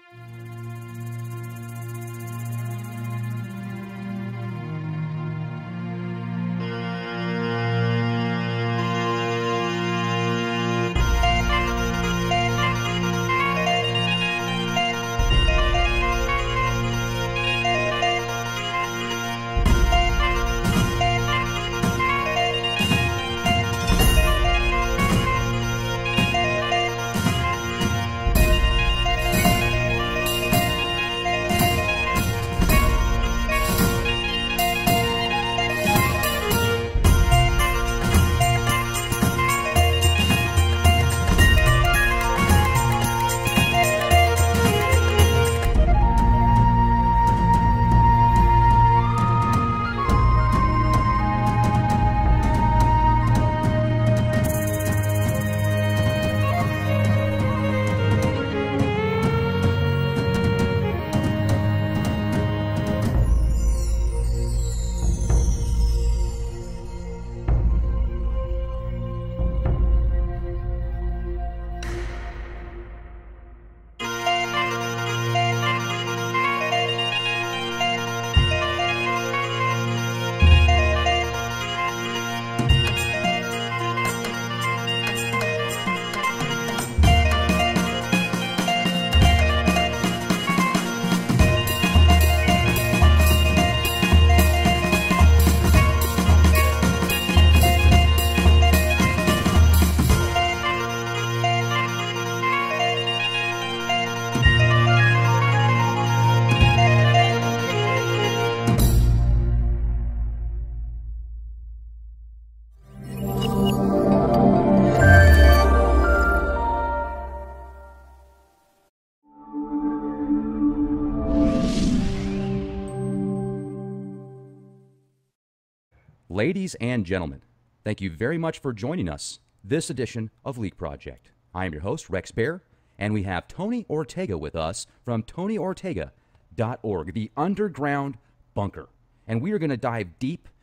Ladies and gentlemen, thank you very much for joining us this edition of Leak Project. I am your host, Rex Bear, and we have Tony Ortega with us from tony ortega dot org, the Underground Bunker. And we are going to dive deep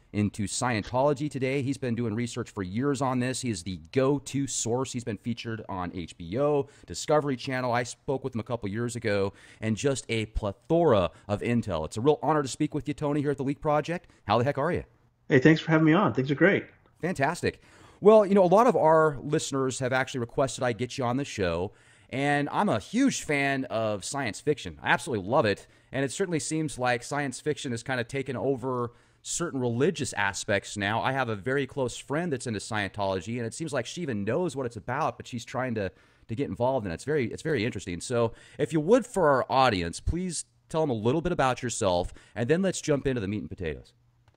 into Scientology today. He's been doing research for years on this. He is the go-to source. He's been featured on H B O, Discovery Channel. I spoke with him a couple years ago, and just a plethora of intel. It's a real honor to speak with you, Tony, here at the Leak Project. How the heck are you? Hey, thanks for having me on. Things are great. Fantastic. Well, you know, a lot of our listeners have actually requested I get you on the show, and I'm a huge fan of science fiction. I absolutely love it, and it certainly seems like science fiction has kind of taken over certain religious aspects now. I have a very close friend that's into Scientology, and it seems like she even knows what it's about, but she's trying to to get involved in it. It's very, it's very interesting. So if you would, for our audience, please tell them a little bit about yourself, and then let's jump into the meat and potatoes.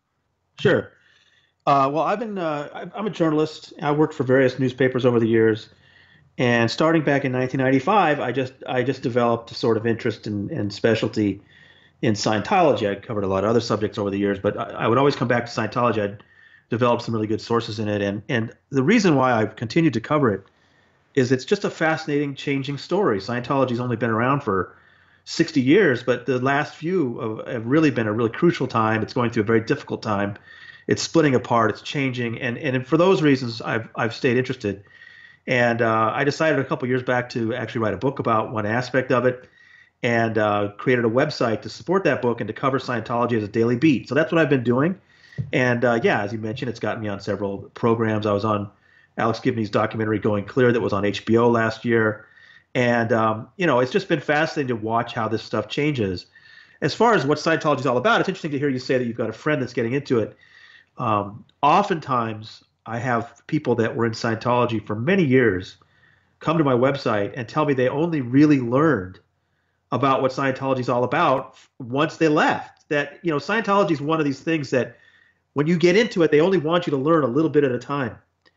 Sure. Uh, well, I've been uh, I'm a journalist. I worked for various newspapers over the years, and starting back in nineteen ninety-five, I just I just developed a sort of interest and in, in specialty in Scientology. I covered a lot of other subjects over the years, but I, I would always come back to Scientology. I'd developed some really good sources in it, and and the reason why I've continued to cover it is it's just a fascinating, changing story. Scientology's only been around for sixty years, but the last few of, have really been a really crucial time. It's going through a very difficult time. It's splitting apart. It's changing, and and for those reasons, I've I've stayed interested. And uh, I decided a couple years back to actually write a book about one aspect of it, and uh, created a website to support that book and to cover Scientology as a daily beat. So that's what I've been doing. And uh, yeah, as you mentioned, it's gotten me on several programs. I was on Alex Gibney's documentary Going Clear that was on H B O last year, and um, you know, it's just been fascinating to watch how this stuff changes. As far as what Scientology is all about, it's interesting to hear you say that you've got a friend that's getting into it. Um, oftentimes, I have people that were in Scientology for many years come to my website and tell me they only really learned about what Scientology is all about once they left. That, you know, Scientology is one of these things that when you get into it, they only want you to learn a little bit at a time.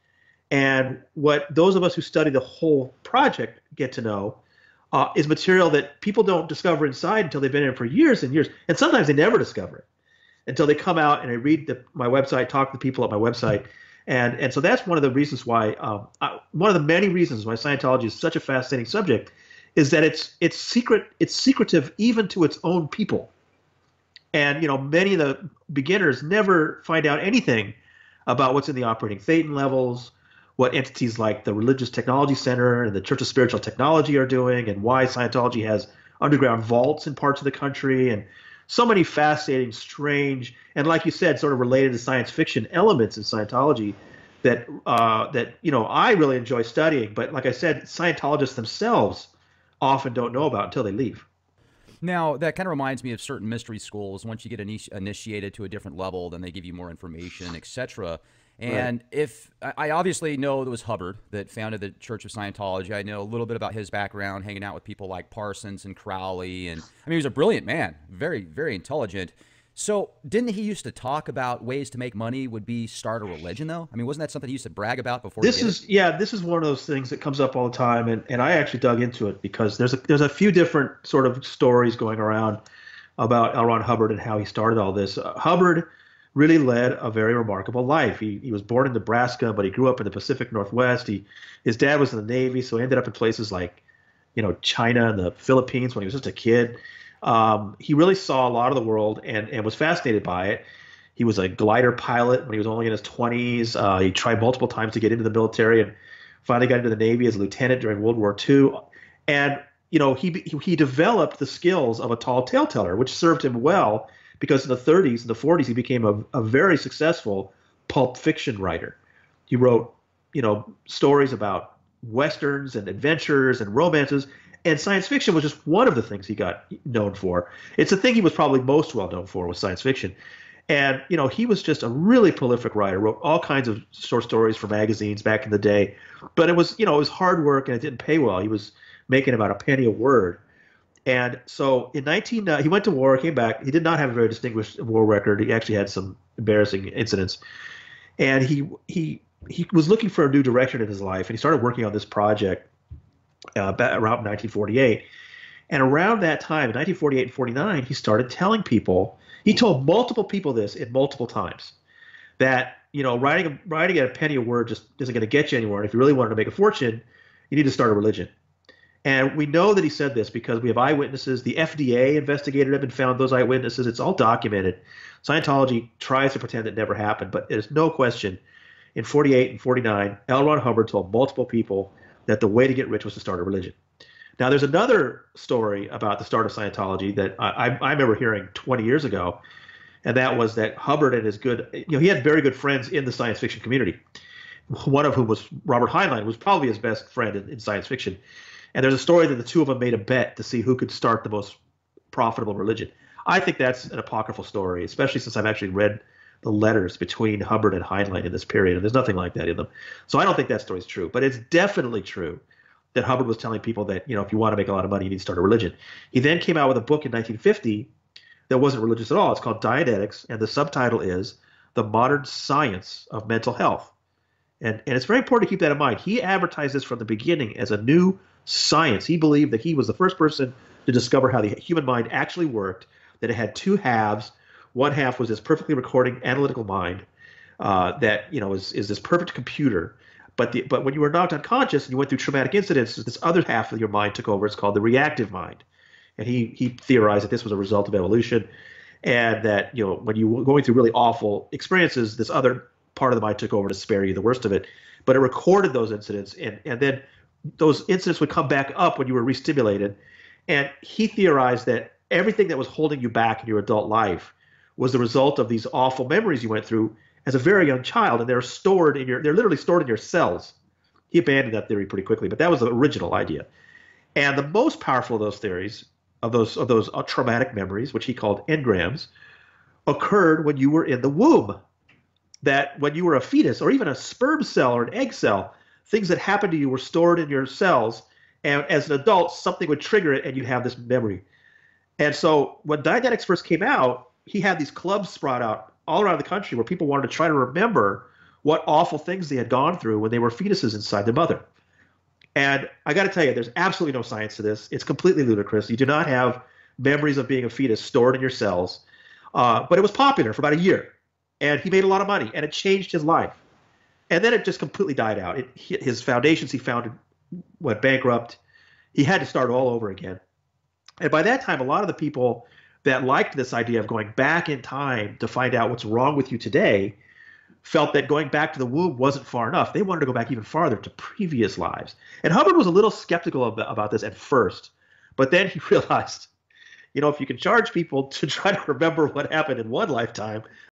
And what those of us who study the whole project get to know uh, is material that people don't discover inside until they've been in it for years and years. And sometimes they never discover it until they come out and I read the, my website, talk to people at my website. And and so that's one of the reasons why, um, I, one of the many reasons why Scientology is such a fascinating subject is that it's it's secret, it's secretive even to its own people. And, you know, many of the beginners never find out anything about what's in the operating Thetan levels, what entities like the Religious Technology Center and the Church of Spiritual Technology are doing, and why Scientology has underground vaults in parts of the country, and so many fascinating, strange, and like you said, sort of related to science fiction elements in Scientology that uh, that you know I really enjoy studying. But like I said, Scientologists themselves often don't know about until they leave. Now, that kind of reminds me of certain mystery schools. Once you get initi initiated to a different level, then they give you more information, et cetera. And right. if I obviously know it was Hubbard that founded the Church of Scientology. I know a little bit about his background, hanging out with people like Parsons and Crowley. And I mean, he was a brilliant man, very, very intelligent. So didn't he used to talk about ways to make money would be start a religion, though? I mean, wasn't that something he used to brag about before this he did is it? Yeah, this is one of those things that comes up all the time. And, and I actually dug into it because there's a, there's a few different sort of stories going around about L. Ron Hubbard and how he started all this. Uh, Hubbard really led a very remarkable life. He he was born in Nebraska, but he grew up in the Pacific Northwest. He his dad was in the Navy, so he ended up in places like, you know, China and the Philippines when he was just a kid. Um, he really saw a lot of the world and and was fascinated by it. He was a glider pilot when he was only in his twenties. Uh, he tried multiple times to get into the military and finally got into the Navy as a lieutenant during World War Two. And you know, he he developed the skills of a tall tale teller, which served him well. Because in the thirties and the forties, he became a, a very successful pulp fiction writer. He wrote, you know, stories about westerns and adventures and romances, and science fiction was just one of the things he got known for. It's the thing he was probably most well known for was science fiction. And, you know, he was just a really prolific writer, wrote all kinds of short stories for magazines back in the day. But it was, you know, it was hard work and it didn't pay well. He was making about a penny a word. And so in nineteen, uh, he went to war, came back. He did not have a very distinguished war record. He actually had some embarrassing incidents. And he he he was looking for a new direction in his life, and he started working on this project uh, around nineteen forty-eight. And around that time, in nineteen forty-eight and forty-nine, he started telling people, he told multiple people this in multiple times, that, you know, writing, writing at a penny a word just isn't going to get you anywhere. And if you really wanted to make a fortune, you need to start a religion. And we know that he said this because we have eyewitnesses. The F D A investigated him and found those eyewitnesses. It's all documented. Scientology tries to pretend it never happened, but there's no question. In forty-eight and forty-nine, L. Ron Hubbard told multiple people that the way to get rich was to start a religion. Now, there's another story about the start of Scientology that I, I remember hearing twenty years ago, and that was that Hubbard and his good, you know, he had very good friends in the science fiction community, one of whom was Robert Heinlein, who was probably his best friend in, in science fiction. And there's a story that the two of them made a bet to see who could start the most profitable religion. I think that's an apocryphal story, especially since I've actually read the letters between Hubbard and Heinlein in this period, and there's nothing like that in them. So I don't think that story's true, but it's definitely true that Hubbard was telling people that, you know, if you want to make a lot of money, you need to start a religion. He then came out with a book in nineteen fifty that wasn't religious at all. It's called Dianetics, and the subtitle is The Modern Science of Mental Health. And, and it's very important to keep that in mind. He advertised this from the beginning as a new science. He believed that he was the first person to discover how the human mind actually worked, that it had two halves. One half was this perfectly recording analytical mind uh, that, you know, is, is this perfect computer. But the, but when you were knocked unconscious and you went through traumatic incidents, this other half of your mind took over. It's called the reactive mind. And he he theorized that this was a result of evolution, and that, you know, when you were going through really awful experiences, this other part of the mind took over to spare you the worst of it. But it recorded those incidents, and, and then those incidents would come back up when you were re-stimulated. And he theorized that everything that was holding you back in your adult life was the result of these awful memories you went through as a very young child, and they're stored in your, they're literally stored in your cells. He abandoned that theory pretty quickly, but that was the original idea. And the most powerful of those theories, of those of those traumatic memories, which he called engrams, occurred when you were in the womb. That when you were a fetus, or even a sperm cell or an egg cell, things that happened to you were stored in your cells, and as an adult, something would trigger it, and you'd have this memory. And so when Dianetics first came out, he had these clubs sprout out all around the country where people wanted to try to remember what awful things they had gone through when they were fetuses inside their mother. And I got to tell you, there's absolutely no science to this. It's completely ludicrous. You do not have memories of being a fetus stored in your cells. Uh, but it was popular for about a year, and he made a lot of money, and it changed his life. And then it just completely died out. It, his foundations he founded went bankrupt. He had to start all over again. And by that time, a lot of the people that liked this idea of going back in time to find out what's wrong with you today felt that going back to the womb wasn't far enough. They wanted to go back even farther to previous lives. And Hubbard was a little skeptical of, about this at first, but then he realized, you know, if you can charge people to try to remember what happened in one lifetime,